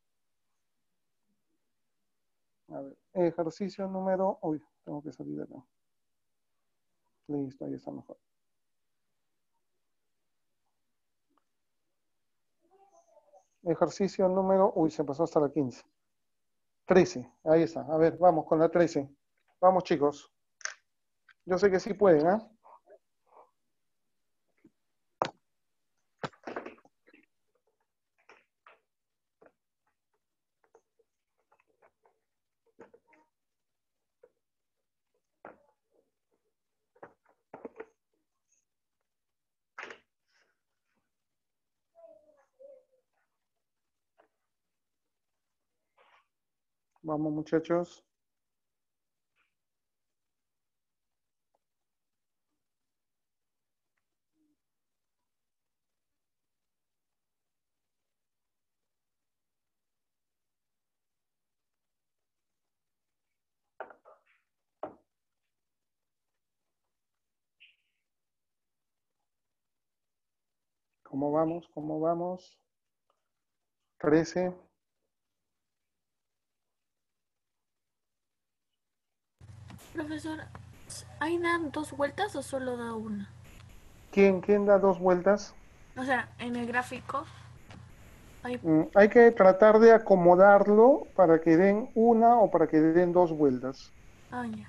A ver, ejercicio número... Uy, tengo que salir de acá. Listo, ahí está mejor. Ejercicio número... Uy, se pasó hasta la quince. trece, ahí está. A ver, vamos con la trece. Vamos, chicos. Yo sé que sí pueden, ¿ah? ¿eh? Vamos, muchachos. ¿Cómo vamos? ¿Cómo vamos? trece.
Profesor, ¿ahí dan dos vueltas o solo da una?
¿Quién, quién da dos vueltas?
O sea, en el gráfico hay...
Mm, hay que tratar de acomodarlo para que den una o para que den dos vueltas.
Ah, ya.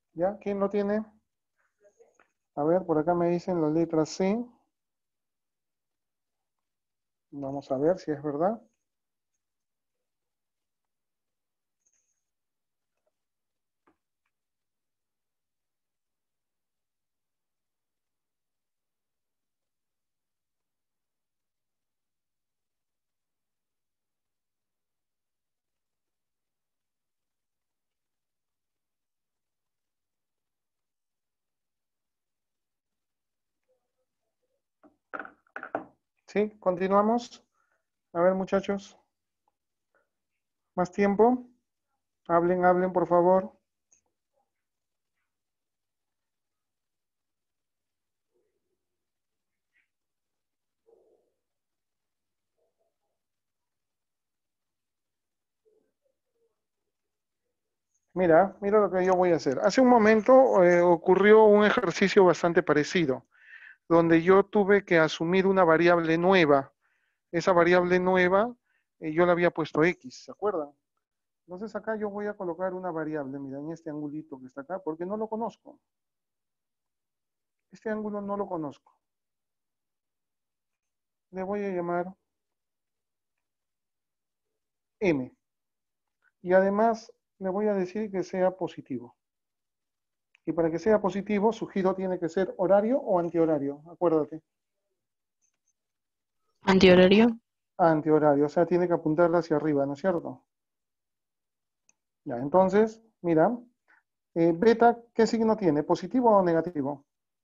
¿Ya? ¿Quién lo tiene? A ver, por acá me dicen la letra C. Vamos a ver si es verdad. ¿Sí? ¿Continuamos? A ver, muchachos. ¿Más tiempo? Hablen, hablen, por favor. Mira, mira lo que yo voy a hacer. Hace un momento eh, ocurrió un ejercicio bastante parecido, donde yo tuve que asumir una variable nueva. Esa variable nueva, eh, yo le había puesto X, ¿se acuerdan? Entonces acá yo voy a colocar una variable, mira, en este angulito que está acá, porque no lo conozco. Este ángulo no lo conozco. Le voy a llamar M. Y además le voy a decir que sea positivo. Y para que sea positivo, su giro tiene que ser horario o antihorario, acuérdate.
Antihorario.
Antihorario, o sea, tiene que apuntar hacia arriba, ¿no es cierto? Ya, entonces, mira, eh, beta, ¿qué signo tiene? ¿Positivo o negativo?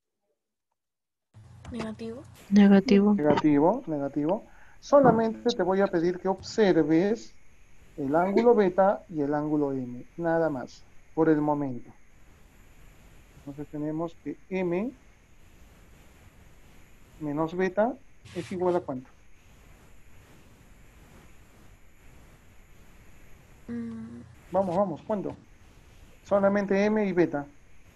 Negativo.
Negativo.
Negativo, negativo. Solamente te voy a pedir que observes el ángulo beta y el ángulo M, nada más, por el momento. Entonces tenemos que M menos beta es igual a ¿cuánto?
Mm,
Vamos, vamos, ¿cuánto? Solamente M y beta.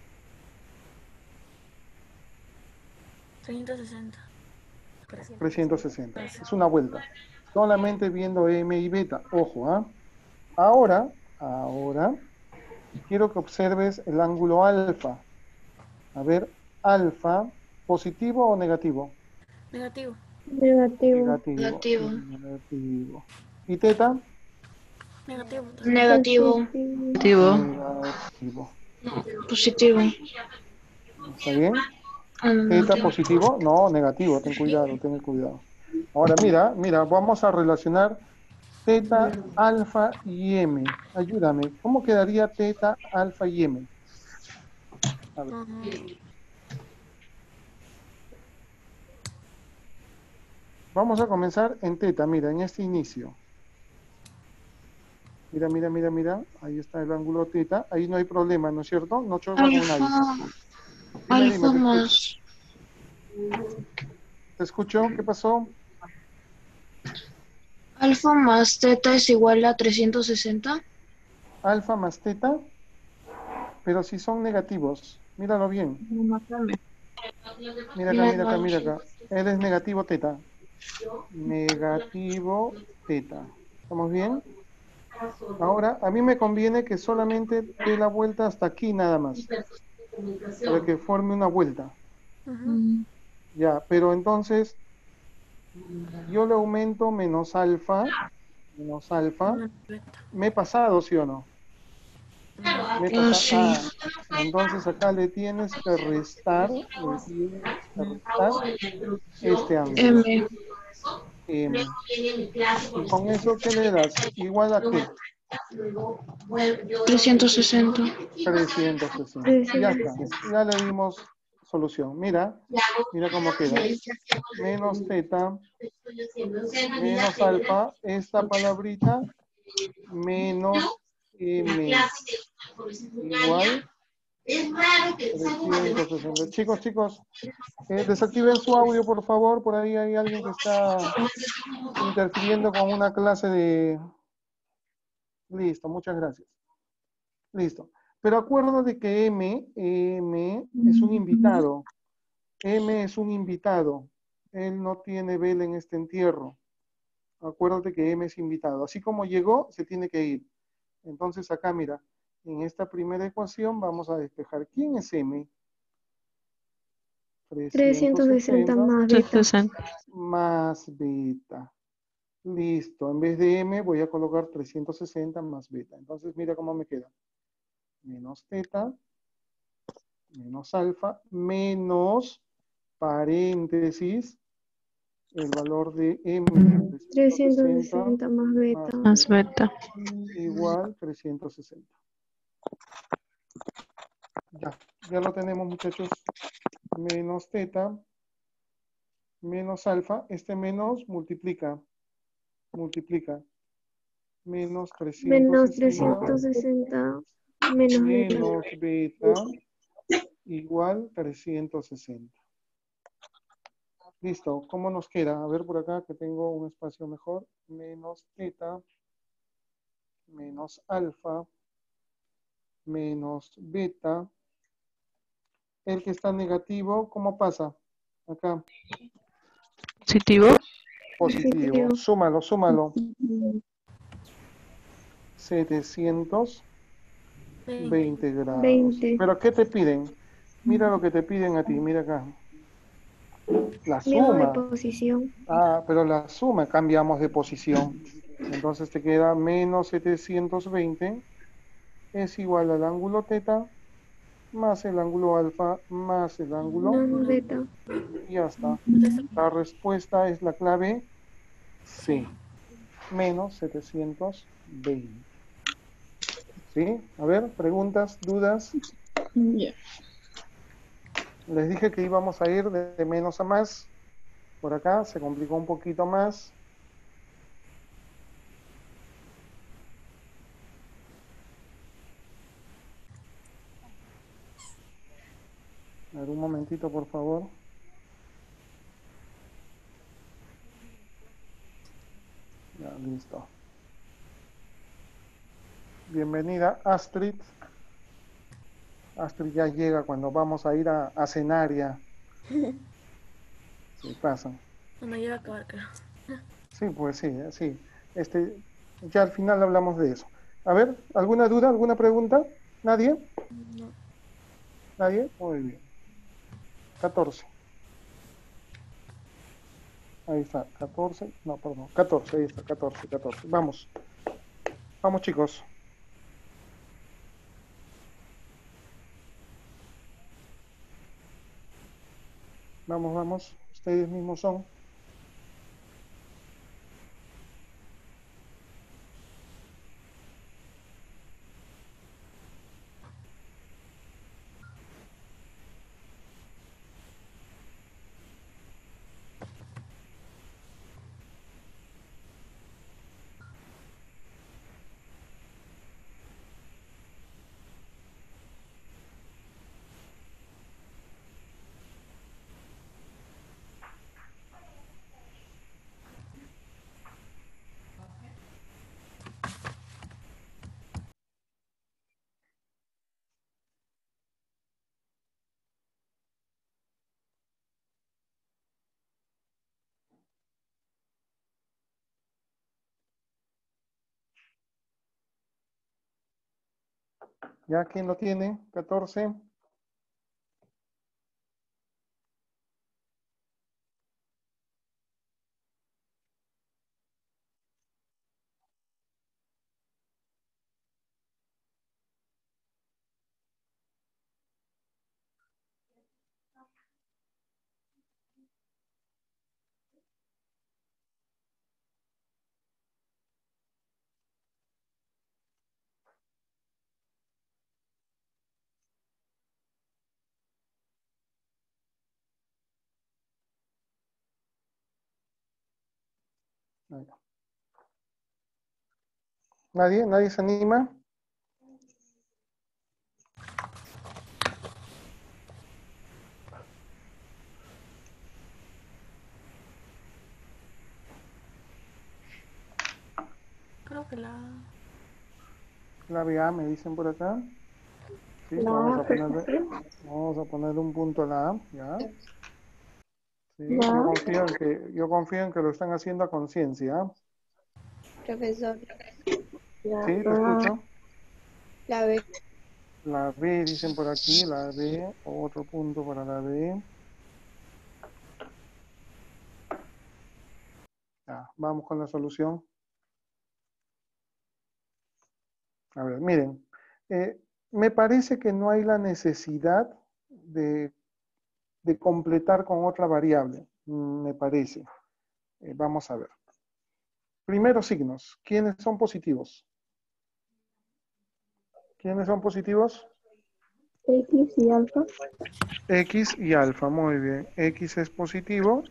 trescientos sesenta.
trescientos sesenta. Es una vuelta. Solamente viendo M y beta. Ojo, ¿ah? Ahora, ahora, quiero que observes el ángulo alfa. A ver, alfa, ¿positivo o negativo?
Negativo.
Negativo.
Negativo.
Negativo.
Negativo. ¿Y teta?
Negativo. también.
Negativo.
Positivo.
Negativo.
Positivo.
¿Está bien?
Ah, no,
¿Teta
negativo.
positivo? No, negativo. Ten cuidado, ten cuidado. Ahora, mira, mira, vamos a relacionar teta, alfa y m. Ayúdame. ¿Cómo quedaría teta, alfa y m? A ver.
Mm,
Vamos a comenzar en teta, mira, en este inicio. Mira, mira, mira, mira. Ahí está el ángulo teta. Ahí no hay problema, ¿no es cierto? No choca con nadie.
Alfa.
Dime, dime,
Alfa
te escucho.
más.
¿Te escucho? ¿Qué pasó?
Alfa más teta es igual a trescientos sesenta.
Alfa más teta. Pero si son negativos. Míralo bien. Mira acá, mira acá, mira acá. Él es negativo teta. Negativo teta. ¿Estamos bien? Ahora, a mí me conviene que solamente dé la vuelta hasta aquí nada más. Para que forme una vuelta.
ujú.
Ya, pero entonces yo le aumento menos alfa. Menos alfa.
Una beta.
¿Me he pasado, sí o no? Me he
Ah,
pasado.
sí.
Ah, entonces acá le tienes que restar. Le tienes que restar este ángulo.
M.
M. Y con eso, ¿qué le das? ¿Igual a qué?
trescientos sesenta.
trescientos sesenta. Ya está. Ya le dimos solución. Mira, mira cómo queda. Menos teta, menos alfa, esta palabrita, menos m, igual trescientos sesenta. Chicos, chicos, eh, desactiven su audio, por favor. Por ahí hay alguien que está interfiriendo con una clase de... Listo, muchas gracias. Listo. Pero acuérdate que M, M es un invitado. M es un invitado. Él no tiene vela en este entierro. Acuérdate que M es invitado. Así como llegó, se tiene que ir. Entonces acá, mira, En esta primera ecuación vamos a despejar. ¿Quién es M?
trescientos sesenta más beta.
sesenta.
Más beta. Listo. En vez de M voy a colocar trescientos sesenta más beta. Entonces mira cómo me queda. Menos teta, menos alfa, menos paréntesis, el valor de M,
trescientos sesenta más beta.
Más beta.
igual trescientos sesenta. Ya, ya lo tenemos, muchachos. Menos teta, menos alfa. Este menos multiplica, multiplica. Menos
Menos
trescientos sesenta,
trescientos sesenta menos beta.
menos beta, igual trescientos sesenta. Listo, ¿cómo nos queda? A ver por acá que tengo un espacio mejor. Menos teta, menos alfa, menos beta. El que está negativo, ¿cómo pasa? Acá,
Positivo.
positivo.
Positivo.
Súmalo, súmalo. setecientos veinte grados.
veinte.
¿Pero qué te piden? Mira lo que te piden a ti, mira acá. La
Mismo de
suma.
posición.
Ah, pero la suma cambiamos de posición. Entonces te queda menos setecientos veinte es igual al ángulo teta más el ángulo alfa más el ángulo
Más beta.
y ya está. La respuesta es la clave C. Menos setecientos veinte. ¿Sí? A ver, preguntas, dudas.
Ya.
Les dije que íbamos a ir de menos a más. Por acá se complicó un poquito más. A ver, un momentito, por favor. Ya, listo. Bienvenida, Astrid. Astrid ya llega cuando vamos a ir a, a cenar ya. Sí, pasa.
Cuando llegue a acabar, creo.
Sí, pues sí, sí. Este, ya al final hablamos de eso. A ver, ¿alguna duda, alguna pregunta? ¿Nadie?
No.
¿Nadie? Muy bien. catorce. Ahí está, catorce. No, perdón, catorce, ahí está, catorce, catorce. Vamos. Vamos, chicos. Vamos, vamos. Ustedes mismos son. ¿Ya quién lo tiene? catorce. ¿Nadie? ¿Nadie se anima?
Creo que la...
Clave A, me dicen por acá. Sí,
La
vamos
A,
a ponerle,
profesor.
vamos a ponerle un punto a la A, ¿ya? Sí,
La
yo
A.
confío en que, yo confío en que lo están haciendo a conciencia.
Profesor. La
Sí, te
A.
escucho.
La B.
La B, dicen por aquí, la B, otro punto para la B. Ya, vamos con la solución. A ver, miren, eh, me parece que no hay la necesidad de, de completar con otra variable, mm, me parece. Eh, vamos a ver. Primeros signos, ¿quiénes son positivos? ¿Quiénes son positivos?
X y alfa.
X y alfa, muy bien. X es positivo,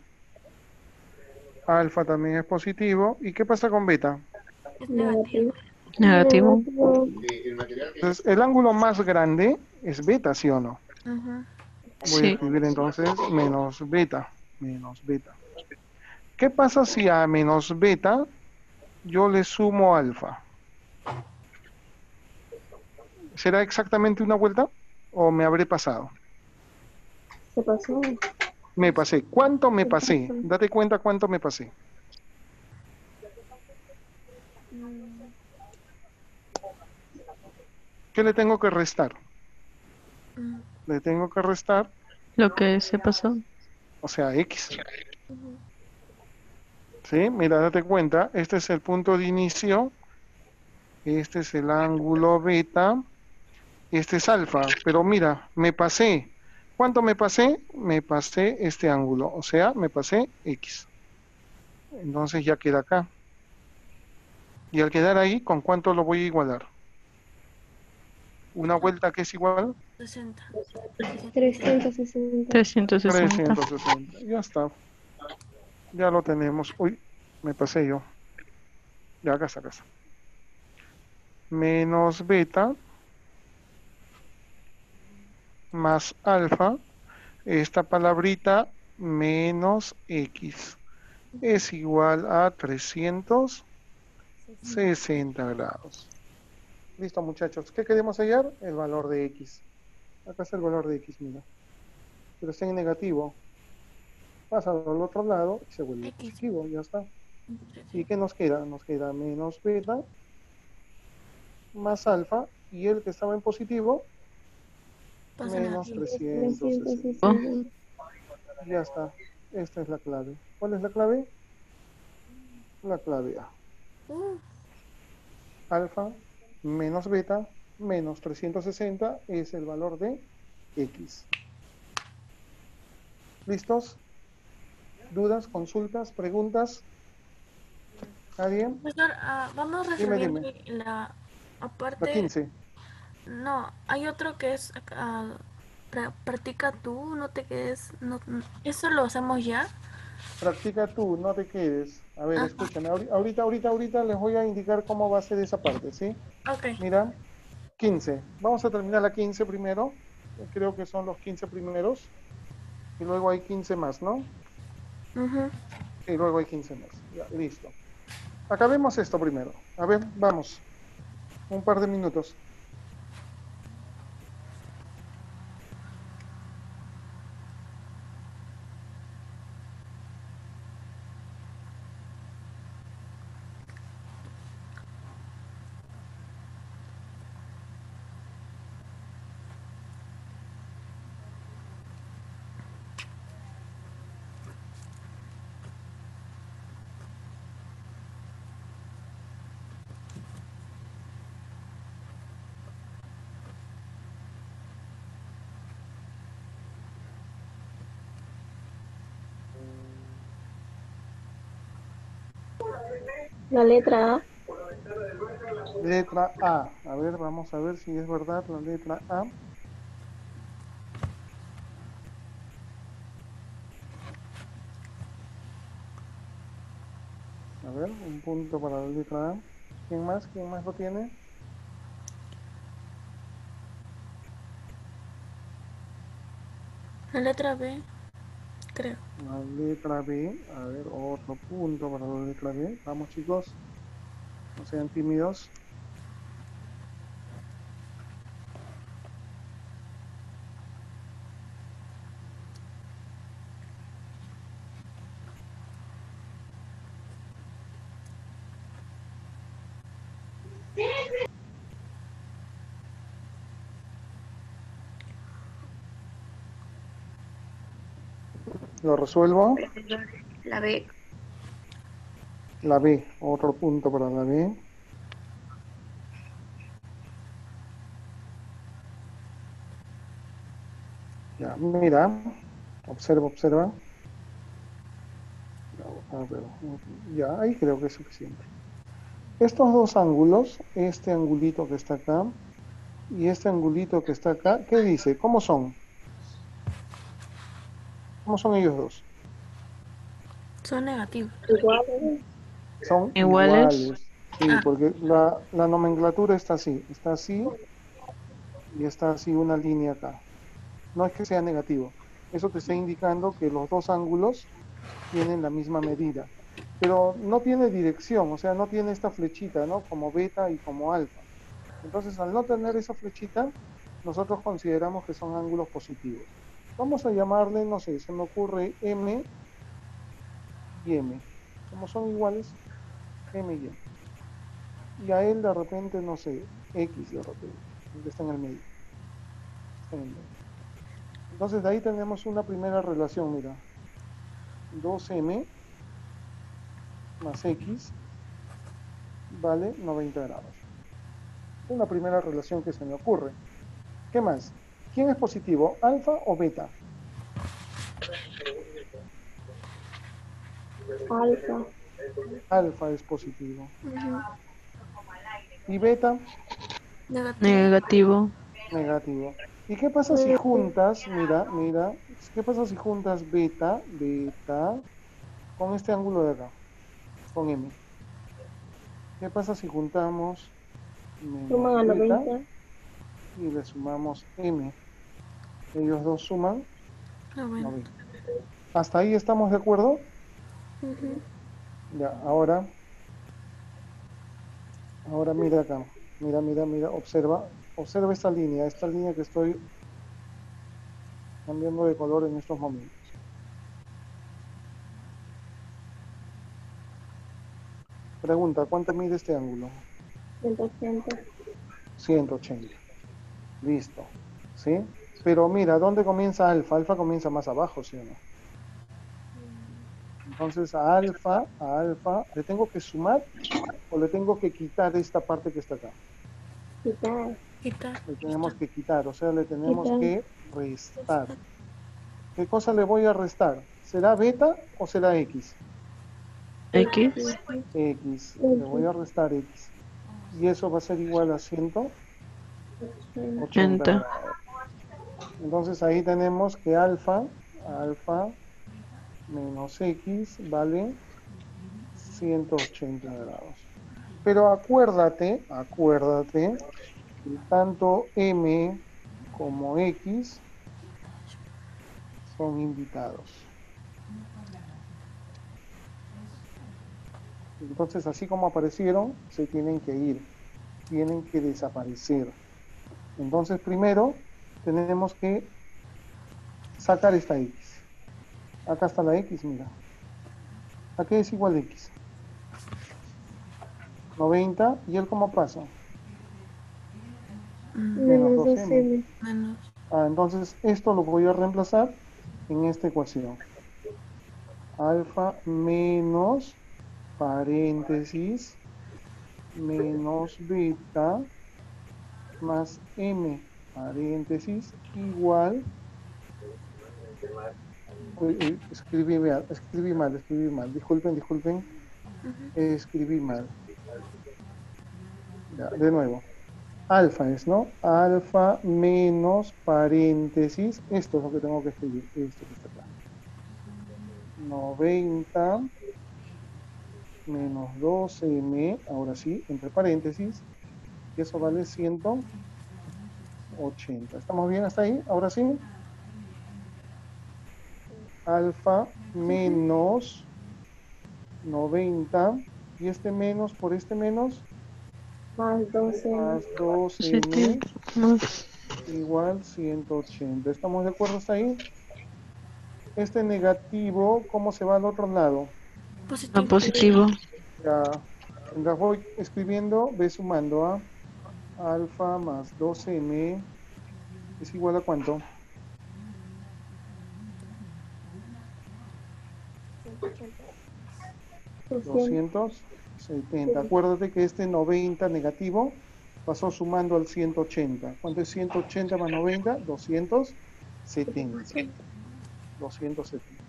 alfa también es positivo. ¿Y qué pasa con beta?
Es negativo.
Negativo.
Negativo.
Entonces, el ángulo más grande es beta, ¿sí o no?
Ujú.
Voy a
Sí.
escribir entonces menos beta, menos beta. ¿Qué pasa si a menos beta yo le sumo alfa? ¿Será exactamente una vuelta o me habré pasado?
Se pasó.
Me pasé. ¿Cuánto me
Se
pasé?
pasó.
Date cuenta cuánto me pasé.
Mm,
¿Qué le tengo que restar?
mm,
Le tengo que restar,
Lo que se pasó.
o sea, X.
ujú.
¿Sí? Mira, date cuenta, este es el punto de inicio, este es el ángulo beta, este es alfa, pero mira, me pasé. ¿Cuánto me pasé? Me pasé este ángulo, o sea, me pasé X. Entonces ya queda acá. Y al quedar ahí, ¿con cuánto lo voy a igualar? Una vuelta que es igual,
sesenta.
trescientos sesenta.
trescientos sesenta.
trescientos sesenta. Ya está, ya lo tenemos. Uy, me pasé yo. Ya, acá está, acá está. Menos beta más alfa, esta palabrita menos X es igual a trescientos sesenta grados. Listo, muchachos. ¿Qué queremos hallar? El valor de X. Acá está el valor de X, mira. Pero está en negativo. Pasa al otro lado y se vuelve
X.
positivo. Ya está.
Sí,
¿Y
sí.
qué nos queda? Nos queda menos beta más alfa. Y el que estaba en positivo,
Pasa
menos
negativo.
trescientos
trescientos
sesenta.
sesenta.
Ya está. Esta es la clave. ¿Cuál es la clave? La clave A.
Uh,
Alfa menos beta menos trescientos sesenta es el valor de X. ¿Listos? ¿Dudas, consultas, preguntas? ¿Nadie?
Profesor, ah, vamos
Dime,
resolviendo
dime.
la
La
aparte.
quince.
No, hay otro que es ah, pra- practica tú, no te quedes. No, no- eso lo hacemos ya.
Practica tú, no te quedes. A ver,
Ah,
escúchame. ahori- Ahorita, ahorita, ahorita les voy a indicar cómo va a ser esa parte, ¿sí?
ok.
Mira, quince. Vamos a terminar la quince primero. Creo que son los quince primeros. Y luego hay quince más, ¿no?
Ujú.
Y luego hay quince más. Ya, listo. Acabemos esto primero. A ver, vamos. Un par de minutos.
La letra A.
Letra A. A ver, vamos a ver si es verdad la letra A. A ver, un punto para la letra A. ¿Quién más? ¿Quién más lo tiene?
La letra B, creo.
La letra B. A ver, otro punto para la letra B. Vamos, chicos. No sean tímidos. Lo resuelvo.
La B.
La B, otro punto para la B. Ya, mira, observa, observa. Ya, a ver, ya, ahí creo que es suficiente. Estos dos ángulos, este angulito que está acá y este angulito que está acá, ¿qué dice? ¿Cómo son? ¿Cómo son ellos dos?
Son negativos.
Igual.
Son
Iguales.
iguales. Sí,
Ah.
porque la, la nomenclatura está así, está así y está así una línea acá. No es que sea negativo. Eso te está indicando que los dos ángulos tienen la misma medida. Pero no tiene dirección, o sea, no tiene esta flechita, ¿no? Como beta y como alfa. Entonces, al no tener esa flechita, nosotros consideramos que son ángulos positivos. Vamos a llamarle, no sé, se me ocurre M y M. Como son iguales, M y M. Y a él de repente, no sé, X de repente, que está en el medio. Está en el medio. Entonces, de ahí tenemos una primera relación, mira. dos M más X vale noventa grados. Es una primera relación que se me ocurre. ¿Qué más? ¿Quién es positivo, alfa o beta?
Alfa.
Alfa es positivo. ¿Y beta?
Negativo.
Negativo.
Negativo. ¿Y qué pasa si juntas, mira, mira, qué pasa si juntas beta, beta, con este ángulo de acá, con M? ¿Qué pasa si juntamos
Suman a
menos beta
noventa.
y le sumamos M? Ellos dos suman
noventa.
noventa. ¿Hasta ahí estamos de acuerdo?
Ujú.
Ya, ahora, ahora mira acá, mira, mira, mira, observa, observa esta línea, esta línea que estoy cambiando de color en estos momentos. Pregunta, ¿cuánto mide este ángulo?
ciento ochenta.
ciento ochenta. Listo. ¿Sí? Pero mira, ¿dónde comienza alfa? Alfa comienza más abajo, ¿sí o no? Entonces a alfa, a alfa, ¿le tengo que sumar o le tengo que quitar esta parte que está acá?
Quitar.
Quitar.
Le tenemos que quitar, o sea, le tenemos
Quitar.
que restar. ¿Qué cosa le voy a restar? ¿Será beta o será X?
X.
X. Le voy a restar X. Y eso va a ser igual a ciento ochenta
ochenta.
grados. Entonces ahí tenemos que alfa, alfa menos X vale ciento ochenta grados. Pero acuérdate, acuérdate, que tanto M como X son invitados. Entonces, así como aparecieron, se tienen que ir, tienen que desaparecer. Entonces, primero tenemos que sacar esta X. Acá está la X, mira. ¿A qué es igual a X? noventa, ¿y él cómo pasa?
Mm,
Menos
Menos
dos
dos
M.
M.
Menos.
Ah, entonces, esto lo voy a reemplazar en esta ecuación. Alfa menos paréntesis menos beta más m paréntesis igual, uy, uy, escribí mal, escribí mal, escribí mal, disculpen, disculpen,
Ujú.
escribí mal. Ya, de nuevo. Alfa es, ¿no? Alfa menos paréntesis, esto es lo que tengo que escribir, esto que está acá. noventa menos dos m, ahora sí, entre paréntesis, y eso vale ciento ochenta. ¿Estamos bien hasta ahí? Ahora sí. Alfa menos noventa, y este menos por este menos,
Más doce M.
más dos m
Positivo. Más.
igual ciento ochenta. ¿Estamos de acuerdo hasta ahí? Este negativo, ¿cómo se va al otro lado?
A
Positivo.
positivo.
Ya, mientras voy escribiendo, ve sumando a alfa más dos m es igual a ¿cuánto? doscientos setenta. Acuérdate que este noventa negativo pasó sumando al ciento ochenta. ¿Cuánto es ciento ochenta más noventa? doscientos setenta. doscientos setenta.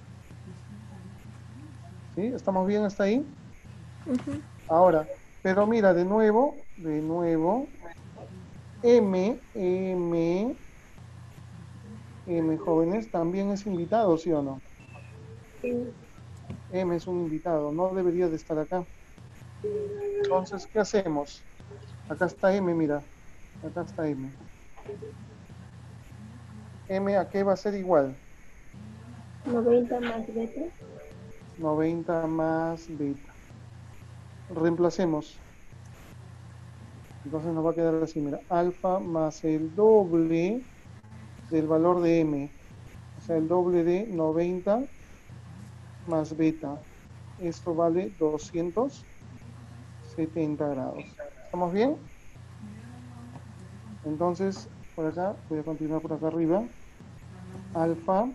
¿Sí? ¿Estamos bien hasta ahí?
Ujú.
Ahora, pero mira, de nuevo, de nuevo, M, M, M, jóvenes, también es invitado, ¿sí o no?
Sí.
M es un invitado, no debería de estar acá. Entonces, ¿qué hacemos? Acá está M, mira. Acá está M. M, ¿a qué va a ser igual?
noventa más beta.
noventa más beta. Reemplacemos. Entonces nos va a quedar así, mira. Alfa más el doble del valor de M. O sea, el doble de noventa más beta. Esto vale doscientos setenta grados. ¿Estamos bien? Entonces, por acá, voy a continuar por acá arriba. Alfa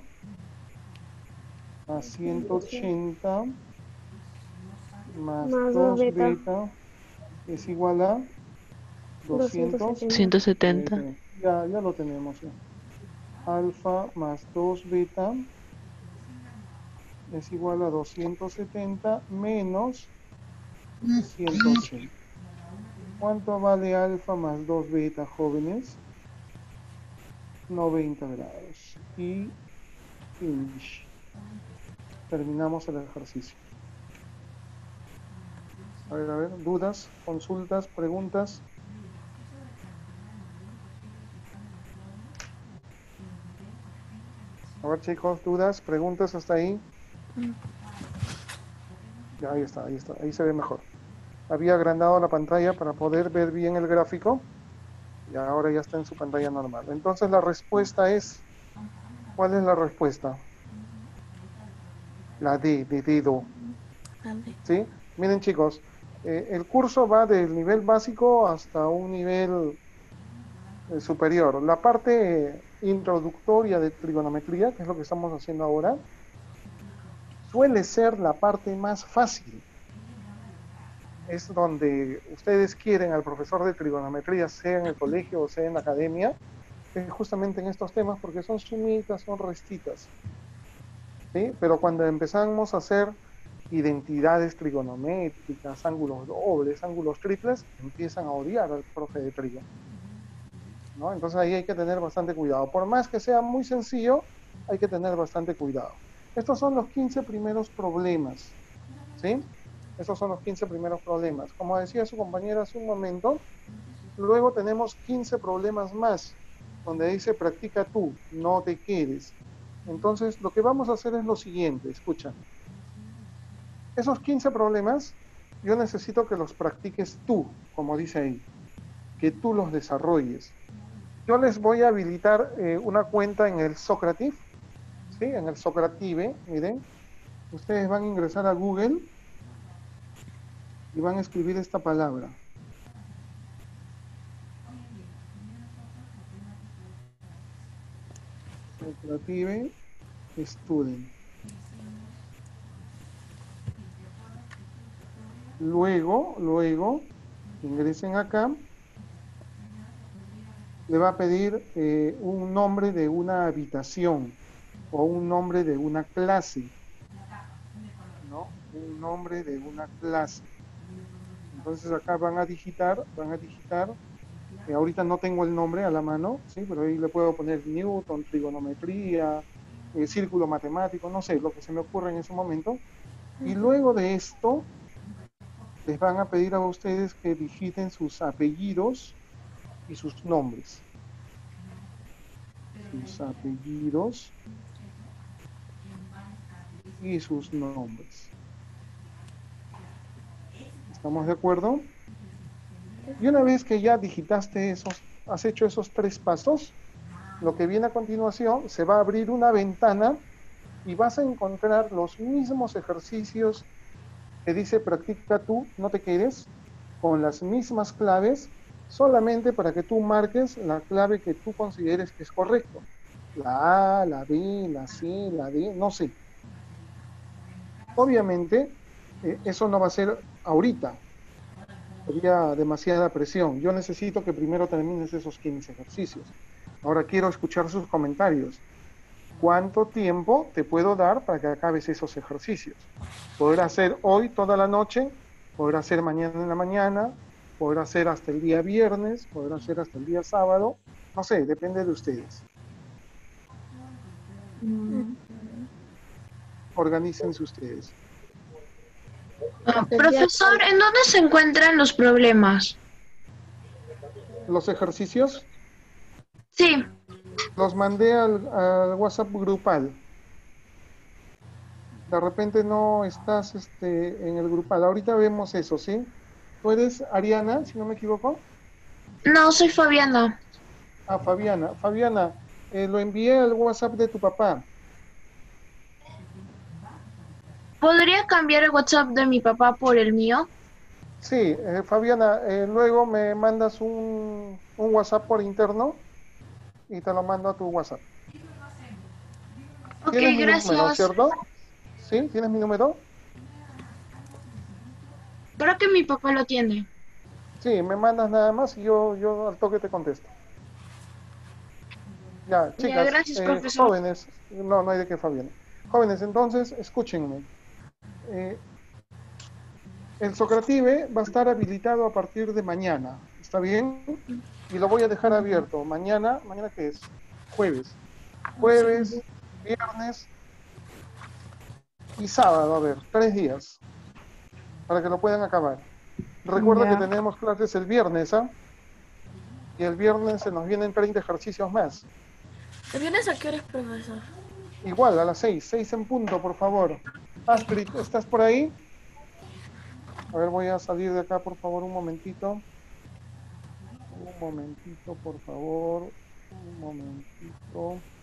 a ciento ochenta más
Más dos
dos
beta.
beta es igual a doscientos
doscientos setenta.
ciento setenta.
setenta. Ya, ya lo tenemos. Ya. Alfa más dos beta es igual a doscientos setenta menos ciento ochenta. ¿Cuánto vale alfa más dos beta, jóvenes? noventa grados. Y finish. Terminamos el ejercicio. A ver, a ver, dudas, consultas, preguntas. A ver, chicos, dudas, preguntas hasta ahí. Ya, ahí está, ahí está, ahí se ve mejor. Había agrandado la pantalla para poder ver bien el gráfico y ahora ya está en su pantalla normal. Entonces la respuesta es, ¿cuál es la respuesta? La D, de dedo.
Dale.
¿Sí? Miren, chicos, eh, el curso va del nivel básico hasta un nivel eh, superior. La parte eh, introductoria de trigonometría, que es lo que estamos haciendo ahora, suele ser la parte más fácil. Es donde ustedes quieren al profesor de trigonometría, sea en el colegio o sea en la academia, es justamente en estos temas porque son sumitas, son restitas. ¿Sí? Pero cuando empezamos a hacer identidades trigonométricas, ángulos dobles, ángulos triples, empiezan a odiar al profe de trigo. ¿No? Entonces ahí hay que tener bastante cuidado. Por más que sea muy sencillo, hay que tener bastante cuidado. Estos son los quince primeros problemas. ¿Sí? Estos son los quince primeros problemas. Como decía su compañera hace un momento, luego tenemos quince problemas más, donde dice practica tú, no te quedes. Entonces, lo que vamos a hacer es lo siguiente, escucha. Esos quince problemas, yo necesito que los practiques tú, como dice ahí, que tú los desarrolles. Yo les voy a habilitar eh, una cuenta en el Socrative, ¿sí? En el Socrative, miren. Ustedes van a ingresar a Google y van a escribir esta palabra. Socrative Student. Luego, luego, ingresen acá. Le va a pedir eh, un nombre de una habitación o un nombre de una clase, ¿no? Un nombre de una clase. Entonces acá van a digitar, van a digitar, eh, ahorita no tengo el nombre a la mano, ¿sí? Pero ahí le puedo poner Newton, trigonometría, eh, círculo matemático, no sé, lo que se me ocurra en ese momento. Y luego de esto, les van a pedir a ustedes que digiten sus apellidos y sus nombres. Sus apellidos y sus nombres. ¿Estamos de acuerdo? Y una vez que ya digitaste esos, has hecho esos tres pasos, lo que viene a continuación, se va a abrir una ventana y vas a encontrar los mismos ejercicios que dice practica tú, no te quedes, con las mismas claves, solamente para que tú marques la clave que tú consideres que es correcto. La A, la B, la C, la D, no sé. Obviamente, eh, eso no va a ser ahorita. Sería demasiada presión. Yo necesito que primero termines esos quince ejercicios. Ahora quiero escuchar sus comentarios. ¿Cuánto tiempo te puedo dar para que acabes esos ejercicios? ¿Poder hacer hoy toda la noche? ¿Poder hacer mañana en la mañana? ¿Poder hacer hasta el día viernes? ¿Poder hacer hasta el día sábado? No sé, depende de ustedes. Organícense ustedes.
Ah, profesor, ¿en dónde se encuentran los problemas?
Los ejercicios
Sí,
los mandé al, al WhatsApp grupal. De repente no estás este, en el grupal. Ahorita vemos eso, ¿sí? ¿Tú eres Ariana, si no me equivoco?
no, soy Fabiana.
Ah, Fabiana. Fabiana, eh, lo envié al WhatsApp de tu papá.
¿Podría cambiar el WhatsApp de mi papá por el mío?
Sí, eh, Fabiana, eh, luego me mandas un, un WhatsApp por interno y te lo mando a tu WhatsApp.
Ok,
¿Tienes mi número,
gracias.
cierto? ¿Sí? ¿Tienes mi número?
Creo que mi papá lo tiene.
Sí, me mandas nada más y yo, yo al toque te contesto. Ya,
Ya,
chicas,
gracias,
eh,
profesor.
jóvenes, no, no hay de qué, Fabiana. Jóvenes, entonces, escúchenme. Eh, el Socrative va a estar habilitado a partir de mañana, ¿está bien? Y lo voy a dejar abierto. Mañana, ¿mañana qué es? Jueves. Jueves, viernes y sábado, a ver, tres días, para que lo puedan acabar. Recuerda que
Ya.
tenemos clases el viernes, ¿ah? Y el viernes se nos vienen treinta ejercicios más.
¿Te vienes a qué hora, profesor?
Igual, a las seis, seis en punto, por favor. Astrid, ¿estás por ahí? A ver, voy a salir de acá, por favor, un momentito. Un momentito, por favor. Un momentito.